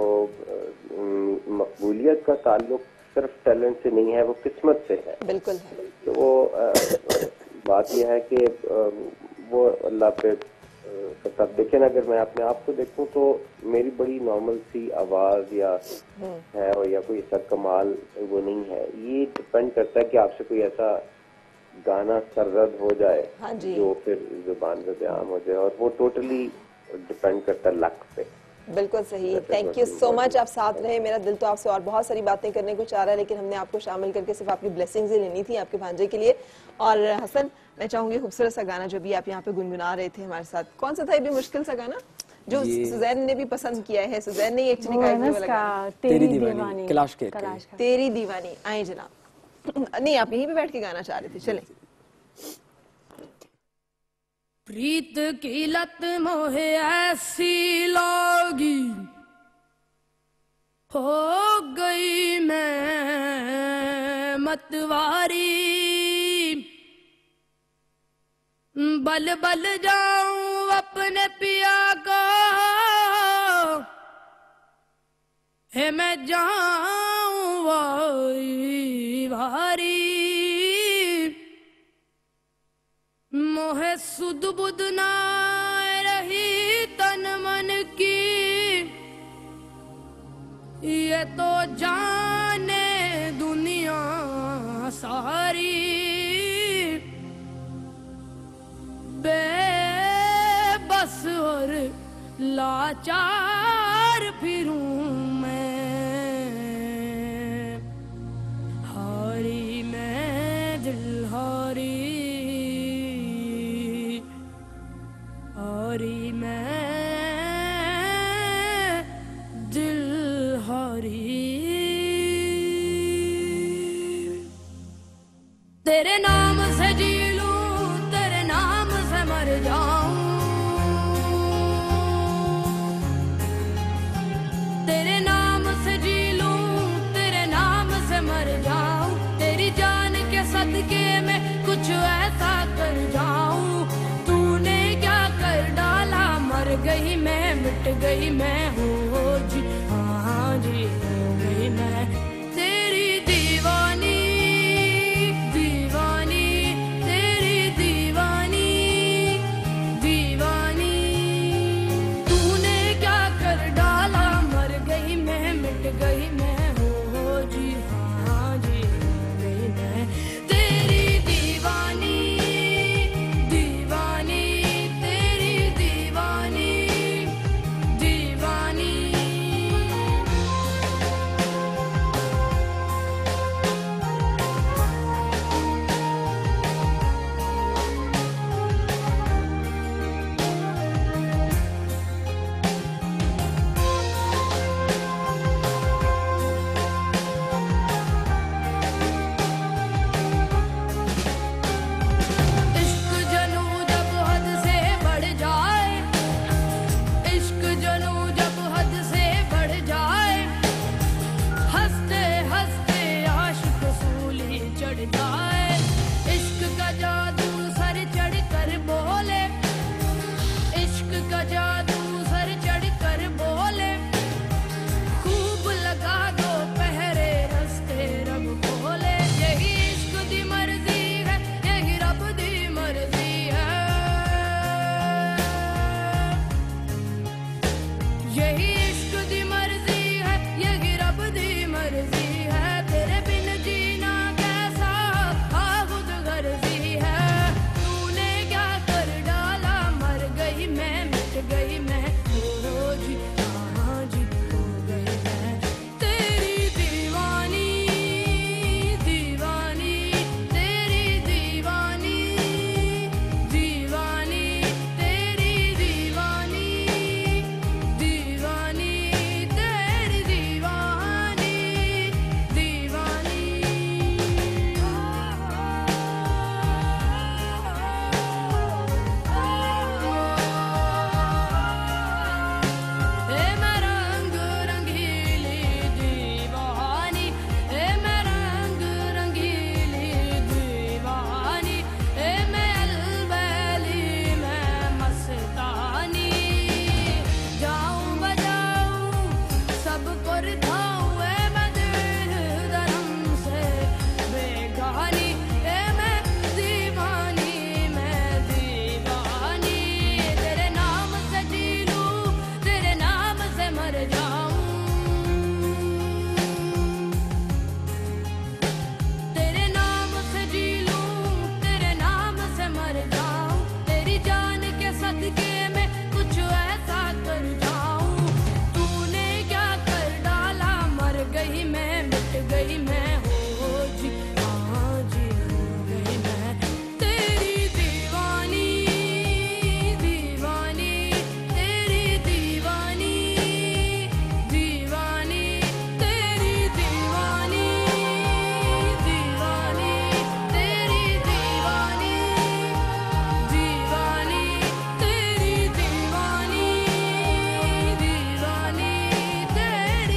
मकबूलियत का ताल्लुक सिर्फ टैलेंट से नहीं है, वो किस्मत से है। बिल्कुल है। तो वो बात यह है कि वो अल्लाह पे तब देखे ना, अगर मैं अपने आप को देखूं तो मेरी बड़ी नॉर्मल सी आवाज या है, और या कोई ऐसा कमाल वो नहीं है। ये डिपेंड करता है कि आपसे कोई ऐसा गाना सरजद हो जाए, हाँ जी, जो फिर जुबान पे बयान हो जाए, और वो टोटली डिपेंड करता है लक पे। बिल्कुल सही। थैंक यू सो मच, आप साथ रहे। मेरा दिल तो आपसे और बहुत सारी बातें करने को चाह रहा है, लेकिन हमने आपको शामिल करके सिर्फ आपकी ब्लेसिंग्स ही लेनी थी आपके भांजे के लिए। और हसन, मैं चाहूंगी खूबसूरत सा गाना जो भी आप यहाँ पे गुनगुना रहे थे हमारे साथ, कौन सा था? ये भी मुश्किल सा गाना जो सुजैन ने भी पसंद किया है। सुजैन ने एक्चुअली कहा तेरी दीवानी, तेरी दीवानी। आए जनाब। नहीं, आप यहीं पे बैठ के गाना चाह रहे थे, चले। प्रीत की लत मोहे ऐसी लगी, हो गई मैं मतवारी, बल बल जाऊं अपने पिया को, है मैं जाऊं वारी भारी, मोहे सुध बुध ना रही तन मन की, ये तो जाने दुनिया सारी, बेबस और लाचार फिरूं मैं, हारी मैं दिल हारी, हारी मैं दिल हारी। तेरे नाम से जी लूं, तेरे नाम से मर जाऊं, तेरे नाम से जी लूं, तेरे नाम से मर जाऊं, तेरी जान के सदके में कुछ ऐसा कर जाऊं। तूने क्या कर डाला, मर गई मैं, मिट गई मैं, हो जी हाँ जी हो गई मैं। तेरी दीवानी दीवानी, तेरी दीवानी दीवानी, तूने क्या कर डाला, मर गई मैं, मिट गई मैं, हो जी हाँ जी हो गई मैं। तेरी दीवानी दीवानी, तेरी दीवानी दीवानी। इश्क जनू जब हद से बढ़ जाए, इश्क जनू जब हद से बढ़ जाए, हंसते हंसते आशिक सूली चढ़ जाए। इश्क का जादू सर चढ़ कर बोले, इश्क का जादू सर चढ़ कर बोले, खूब लगा दो पहरे रस्ते रब खोले। यही इश्क दी मर्जी है, यही रब दी मर्जी है, यही इश्क दी मर्जी है, यही रब दी मर्जी है। तेरे बिन जीना कैसा आ खुद गर्जी है। तूने क्या कर डाला, मर गई मैं, मिट गई मैं, हो जी हाँ जी हो गई मैं। तेरी दीवानी दीवानी, तेरी दीवानी दीवानी, तेरी दीवानी दीवानी, तेरी दीवानी दीवानी। ए मैं रंग रंगीली दीवानी, ए मैं रंग रंगीली दीवानी, ए मैं अलबेली मैं मस्तानी। जाऊं बजाऊं सबको रिझाऊं, ए मैं दिल धर्म से बेगानी, ए मैं दीवानी मैं दीवानी। तेरे नाम से जी लूं, तेरे नाम से मर जाऊं, तेरे नाम से जी लूं, तेरे नाम से मर जाऊं, तेरी जान के सदके में कुछ ऐसा कर जाऊं। तूने क्या कर डाला, मर गई मैं, मिट गई मैं, हो जी हाँ जी हो गई मैं। तेरी दीवानी दीवानी, तेरी दीवानी दीवानी, तेरी दीवानी दीवानी, तेरी दीवानी दीवानी, तेरी दीवानी दीवानी, तेरी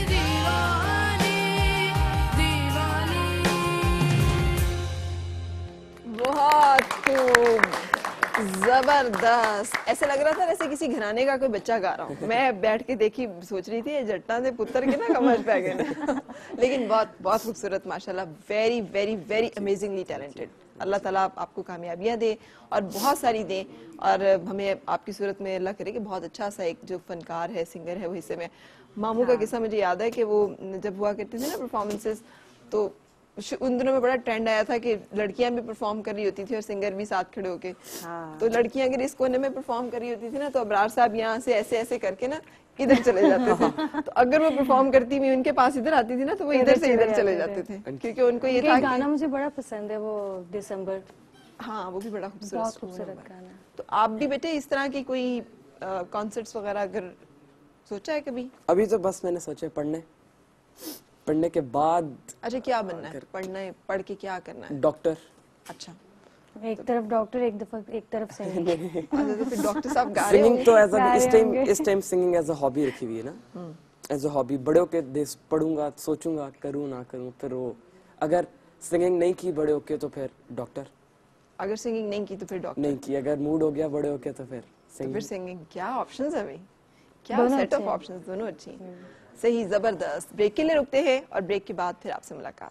दीवानी दीवानी। बहुत खूब, जबरदस्त। ऐसे लग रहा था जैसे किसी घराने का कोई बच्चा गा रहा हूँ। मैं बैठ के देखी, सोच रही थी ये जट्टा दे पुत्र के ना कमर पे गए ना। लेकिन बहुत बहुत खूबसूरत, माशाल्लाह, very very very amazingly talented. अल्लाह ताला आपको कामयाबियां दे और बहुत सारी दे, और हमें आपकी सूरत में अल्लाह करे कि बहुत अच्छा सा एक जो फनकार है, सिंगर है, वो हिस्से में। मामू का किस्सा मुझे याद है कि वो जब हुआ करती थी ना परफॉर्मेंसेस, तो उन दिनों में बड़ा ट्रेंड आया था कि लड़कियां भी परफॉर्म कर रही होती थी और सिंगर भी साथ खड़े होके। तो लड़कियां अगर इस कोने में परफॉर्म कर रही होती थी ना, तो अबरार साहब यहाँ से ऐसे ऐसे करके ना इधर चले जाते थे। तो अगर वो परफॉर्म करती हुई उनके पास इधर आती थी ना, तो वो इधर से इधर चले जाते थे, क्योंकि उनको ये था गाना मुझे बड़ा पसंद है, वो दिसंबर। हाँ, वो भी बड़ा बहुत खूबसूरत गाना। तो आप भी बेटे इस तरह की कोई कॉन्सर्ट्स वगैरह अगर सोचा है कभी? अभी तो बस मैंने सोचा पढ़ने के बाद। अच्छा, क्या बनना है? पढ़ के क्या करना है? डॉक्टर। अच्छा, एक तरफ डॉक्टर, एक तरफ सिंगिंग। अच्छा, तो फिर डॉक्टर साहब गा रहे सिंगिंग तो होंगे। इस time singing as a hobby रखी हुई है ना, एज अ हॉबी। बड़े होके पढ़ूंगा, सोचूंगा करूँ ना करूँ, फिर वो अगर सिंगिंग नहीं की बड़े होके तो फिर डॉक्टर, अगर सिंगिंग नहीं की तो फिर डॉक्टर नहीं की, अगर मूड हो गया बड़े होके तो फिर सिंगिंग। क्या ऑप्शंस है भाई, क्या सेट ऑफ ऑप्शंस, दोनों अच्छी हैं। सही, जबरदस्त। ब्रेक के लिए रुकते हैं और ब्रेक के बाद फिर आपसे मुलाकात।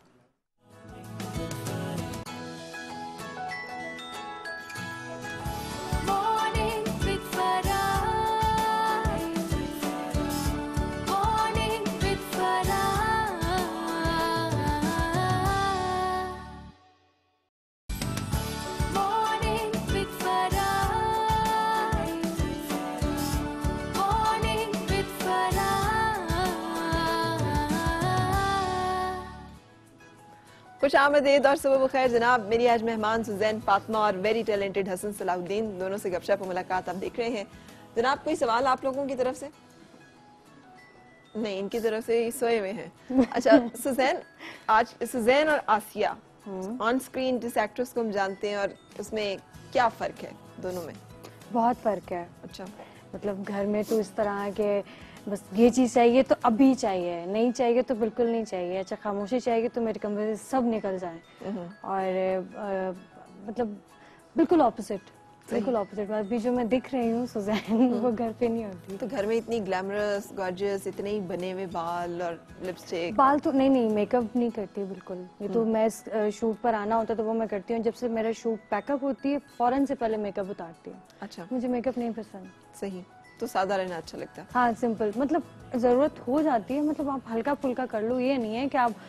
खुश आमदीद और सुबह बखैर जनाब। मेरी आज मेहमान सुजैन फातिमा और वेरी टैलेंटेड हसन सलाहुद्दीन, दोनों से गपशप और मुलाकात आप देख रहे हैं। जनाब, कोई सवाल आप लोगों की तरफ से? नहीं, इनकी तरफ से सोए हुए हैं। अच्छा सुजैन, आज सुजैन और आसिया ऑन स्क्रीन जिस एक्ट्रेस को हम जानते हैं, और उसमें क्या फर्क है दोनों में? बहुत फर्क है। अच्छा, मतलब घर में तो इस तरह के बस ये चीज़ चाहिए तो अभी चाहिए, नहीं चाहिए तो बिल्कुल नहीं चाहिए। अच्छा, खामोशी चाहिए तो मेरे कमरे से सब निकल जाए। और मतलब बिल्कुल ऑपोजिट, बिल्कुल ऑपोजिट। अभी जो मैं दिख रही हूँ सुजैन, वो घर पे नहीं होती। तो घर में इतनी ग्लैमरस, गॉर्जियस, इतने ही बने हुए बाल और लिपस्टिक। बाल तो नहीं, मेकअप नहीं करती बिल्कुल। ये तो मैं शूट पर आना होता तो वो मैं करती हूँ। जब से मेरा शूट पैकअप होती है, फौरन से पहले मेकअप उतारती हूँ। अच्छा, मुझे मेकअप नहीं पसंद। सही, तो सादा रहना अच्छा लगता है। हाँ, सिंपल। मतलब जरूरत हो जाती है, मतलब आप हल्का फुल्का कर लो। ये नहीं है कि आप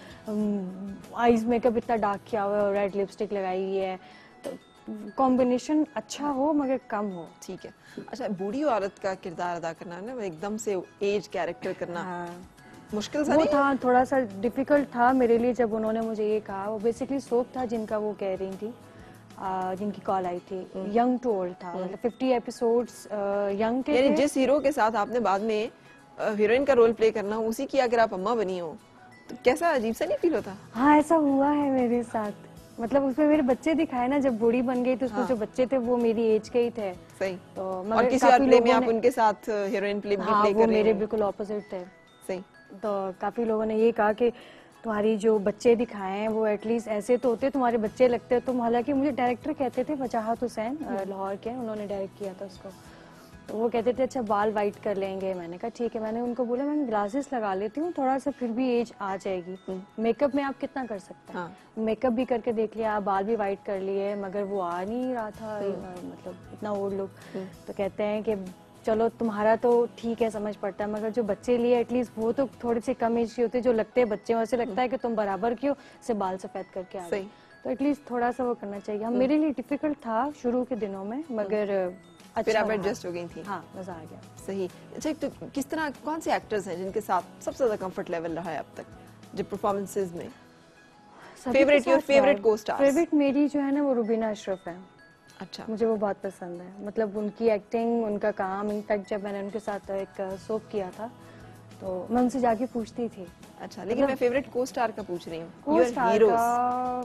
आईज मेकअप इतना डार्क किया हुआ है और रेड लिपस्टिक लगाई हुई है। तो कॉम्बिनेशन अच्छा हो मगर कम हो। ठीक है। अच्छा, बूढ़ी औरत का किरदार अदा करना है ना, एकदम से एज कैरेक्टर करना। हाँ। मुश्किल सा नहीं था, थोड़ा सा डिफिकल्ट था मेरे लिए जब उन्होंने मुझे ये कहा। वो बेसिकली सोप था जिनका वो कह रही थी, जिनकी कॉल आई थी। यंग टू ओल्ड था, मतलब 50 एपिसोड्स यंग के। यानी जिस हीरो के साथ आपने बाद में हीरोइन का रोल प्ले करना हो, उसी की अगर आप अम्मा बनी हो तो कैसा अजीब सा नहीं फील होता? हाँ, ऐसा हुआ है मेरे साथ। मतलब उसमें मेरे बच्चे दिखाए ना, जब बूढ़ी बन गई तो उसमें जो बच्चे थे वो मेरी एज के ही थे। सही। तो और किसी और प्ले में आप उनके साथ हीरोइन प्ले भी प्ले कर रहे हो? मेरे बिल्कुल ऑपोजिट थे। सही। तो काफी लोगों ने ये कहा कि तुम्हारी जो बच्चे दिखाए हैं वो एटलीस्ट ऐसे तो होते, तुम्हारे बच्चे लगते हो तुम। हालांकि मुझे डायरेक्टर कहते थे, वजाहत हुसैन लाहौर के, उन्होंने डायरेक्ट किया था उसको। तो वो कहते थे अच्छा बाल वाइट कर लेंगे। मैंने कहा ठीक है। मैंने उनको बोला मैं ग्लासेस लगा लेती हूँ, थोड़ा सा फिर भी एज आ जाएगी। मेकअप में आप कितना कर सकते हैं? मेकअप भी करके देख लिया, बाल भी वाइट कर लिए, मगर वो आ नहीं रहा था, मतलब इतना ओल्ड लुक। तो कहते हैं कि चलो तुम्हारा तो ठीक है, समझ पड़ता है, मगर जो बच्चे लिए एटलीस्ट वो तो थोड़े से कम एज के होते जो लगते हैं बच्चे। वैसे लगता है कि तुम बराबर के हो, से बाल सफेद करके आ गए। तो एटलीस्ट थोड़ा सा वो करना चाहिए। मेरे लिए डिफिकल्ट था शुरू के दिनों में, मगर अच्छा, फिर आप एडजस्ट हो गई थी। हाँ, मजा आ गया। सही। अच्छा, तो किस तरह, कौन से एक्टर्स हैं जिनके साथ सबसे ज्यादा कंफर्ट लेवल रहा है अब तक, जो परफॉर्मेंसेस में? Favourite, your favourite costars? Favourite मेरी जो है ना वो रुबीना अशरफ है। अच्छा, मुझे वो बहुत पसंद है। मतलब उनकी एक्टिंग, उनका काम। इनफैक्ट जब मैंने उनके साथ एक सोप किया था तो मैं उनसे जाके पूछती थी। अच्छा, लेकिन मैं फेवरेट को स्टार का पूछ रही हूँ। को-स्टार का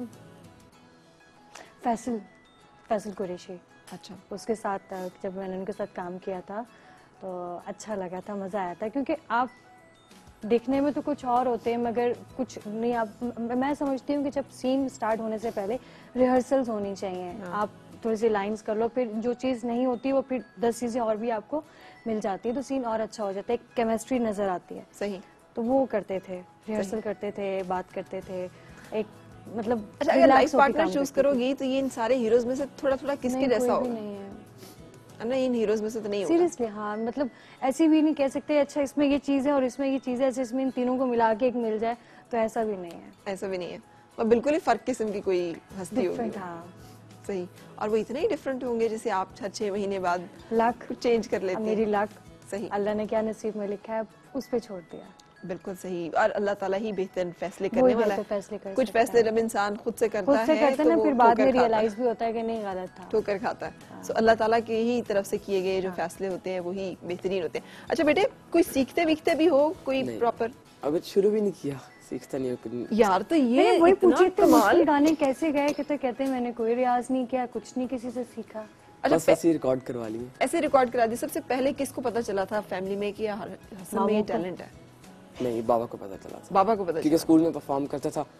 फैसल कुरैशी। अच्छा, उसके साथ जब मैंने उनके साथ काम किया था तो अच्छा लगा था, मज़ा आया था। क्योंकि आप देखने में तो कुछ और होते हैं मगर कुछ नहीं। आप, मैं समझती हूँ कि जब सीन स्टार्ट होने से पहले रिहर्सल्स होनी चाहिए। आप थोड़ी सी लाइंस कर लो, फिर जो चीज़ नहीं होती वो फिर 10 चीज़ें और भी आपको मिल जाती है, तो सीन और अच्छा हो जाता है, एक केमिस्ट्री नज़र आती है। सही। तो वो करते थे, रिहर्सल करते थे, बात करते थे। एक मतलब अच्छा, अगर relax लाइफ होके पार्टनर काम चूज करती थी। करोगी तो ये इन सारे हीरोज में से थोड़ा थोड़ा किसके नहीं, जैसा कोई भी होगा? नहीं है ना इन हीरोज में से तो नहीं होगा। सीरियसली। हाँ, मतलब ऐसे भी नहीं कह सकते अच्छा इसमें ये चीज़ है और इसमें ये चीज़ है, ऐसे इसमें इन तीनों को मिला के एक मिल जाए, तो ऐसा भी नहीं है। ऐसा भी नहीं है, और बिल्कुल ही फर्क किस्म की कोई हस्ती होगी। डिफरेंट। हाँ, सही। और वो इतने ही डिफरेंट होंगे जैसे आप 6 महीने बाद लक कुछ चेंज कर लेते अब हैं। मेरी लक सही, अल्लाह ने क्या नसीब में लिखा है उस पे छोड़ दिया। बिल्कुल सही। और अल्लाह ताला ही बेहतर फैसले वो करने ही वाला है। बेहतर फैसले कर कुछ सकता फैसले है। जब इंसान खुद से करता खुद से है करते तो ना, वो फिर बाद ठोकर में खाता है। रियलाइज भी होता है कि नहीं गलत था। ठोकर खाता है। सो अल्लाह ताला की ही तरफ से किए गए जो फैसले होते हैं वही बेहतरीन होते हैं। अच्छा बेटे, कोई सीखते वीखते भी हो कोई नहीं। प्रॉपर? अभी शुरू भी नहीं किया, सीखता नहीं हूँ। यार तो ये मैंने वही इतना पूछे थे कमाल। मुश्किल गाने कैसे गए, कहते मैंने कोई रियाज नहीं किया, कुछ नहीं किसी से सीखा। अच्छा, बस ऐसे रिकॉर्ड करवा लिए। ऐसे रिकॉर्ड करा दी। सबसे पहले किसको पता चला था फैमिली में कि यार हसन में ये टैलेंट है? नहीं, बाबा को पता चला था। बाबा को पता क्योंकि स्कूल में परफॉर्म करता था,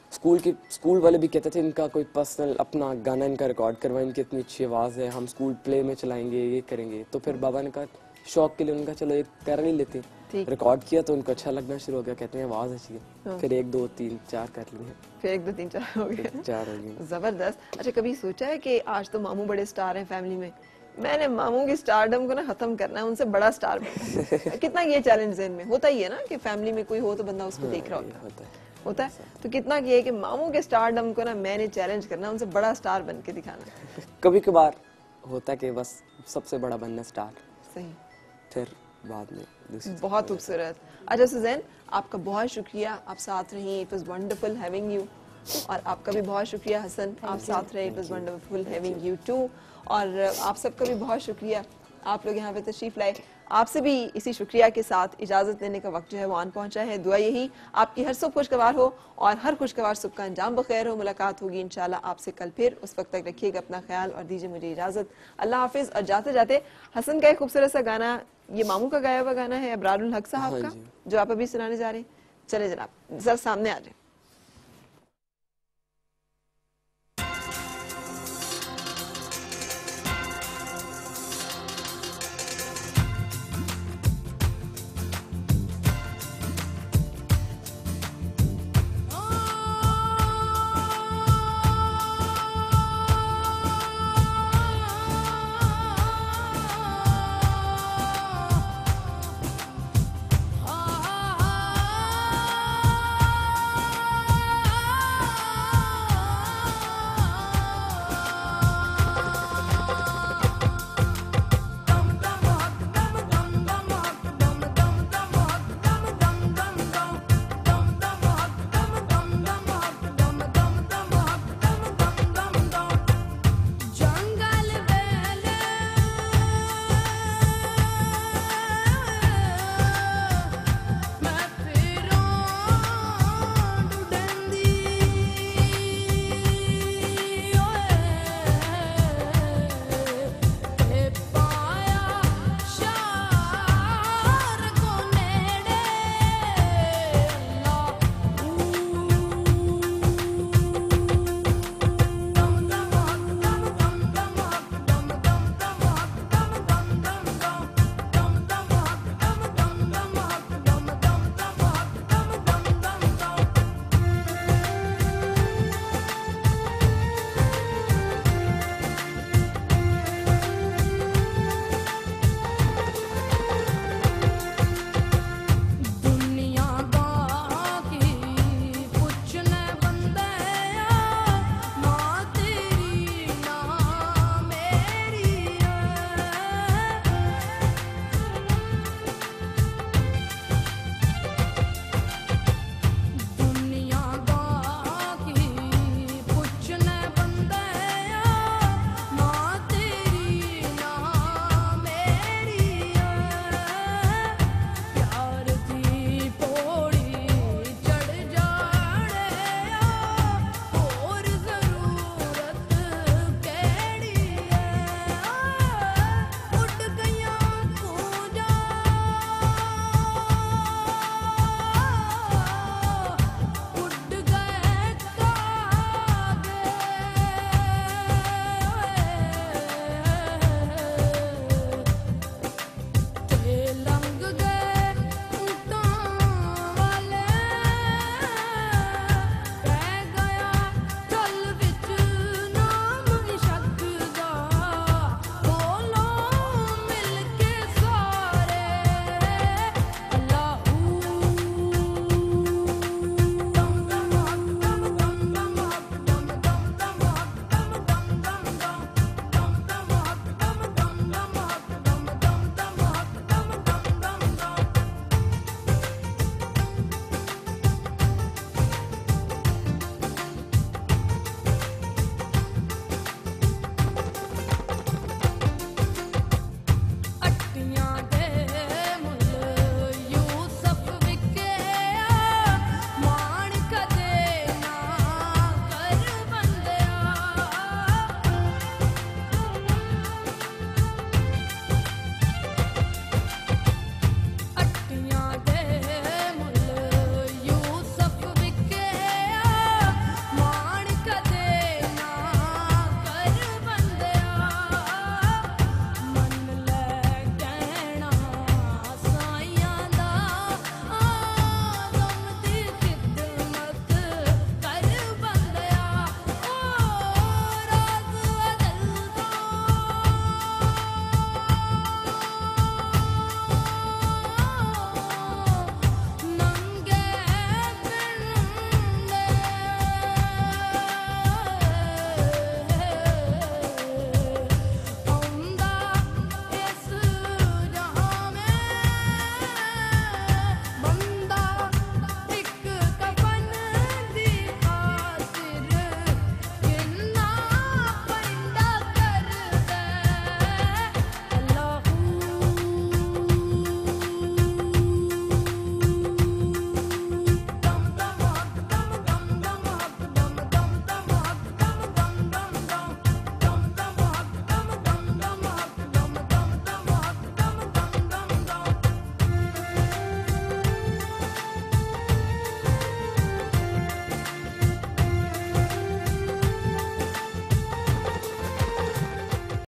स्कूल वाले भी कहते थे इनका कोई पर्सनल अपना गाना इनका रिकॉर्ड करवाएं, इनकी इतनी अच्छी आवाज़ है, हम स्कूल प्ले में चलाएंगे, ये करेंगे। तो फिर बाबा ने कहा शौक के लिए, उनका चलो एक कर ही लेते हैं। रिकॉर्ड किया तो उनको अच्छा लगना शुरू हो गया, कहते हैं आवाज़ अच्छी है। फिर 1 2 3 4 कर लिए, फिर 1 2 3 4 हो गया। 4 हो गए। जबरदस्त। अच्छा, कभी सोचा है कि आज तो मामू बड़े स्टार हैं फैमिली में, मैंने मामू की स्टारडम को ना खत्म करना है, उनसे बड़ा स्टार बनना है? कितना ये चैलेंज ज़हन में होता ही है ना कि फैमिली में कोई हो तो बंदा उसको देख रहा होता है। तो कितना ये है कि मामू के स्टारडम को ना मैंने चैलेंज करना, उनसे बड़ा स्टार बन के दिखाना। कभी कभार होता है कि बस सबसे बड़ा बनना स्टार, सही, फिर बाद में दूसरी। बहुत खूबसूरत। अच्छा सुजैन, आपका बहुत शुक्रिया, आप साथ रही, it was wonderful having you. और आपका भी बहुत शुक्रिया हसन, आप साथ रहे, it was wonderful having you too. और आप सबका भी बहुत शुक्रिया, आप लोग यहाँ पे तशरीफ लाए। आपसे भी इसी शुक्रिया के साथ इजाजत लेने का वक्त जो है वो आन पहुंचा है। दुआ यही आपकी हर सुबह खुशगवार हो और हर खुशगवार सुबह का अंजाम बखैर हो। मुलाकात होगी इंशाल्लाह आपसे कल फिर। उस वक्त तक रखिएगा अपना ख्याल और दीजिए मुझे इजाजत। अल्लाह हाफिज। और जाते जाते हसन का एक खूबसूरत सा गाना, ये मामू का गाया हुआ गाना है अबरारुल हक साहब का, जो आप अभी सुनाने जा रहे हैं। चले जनाब, जरा सामने आ जाए।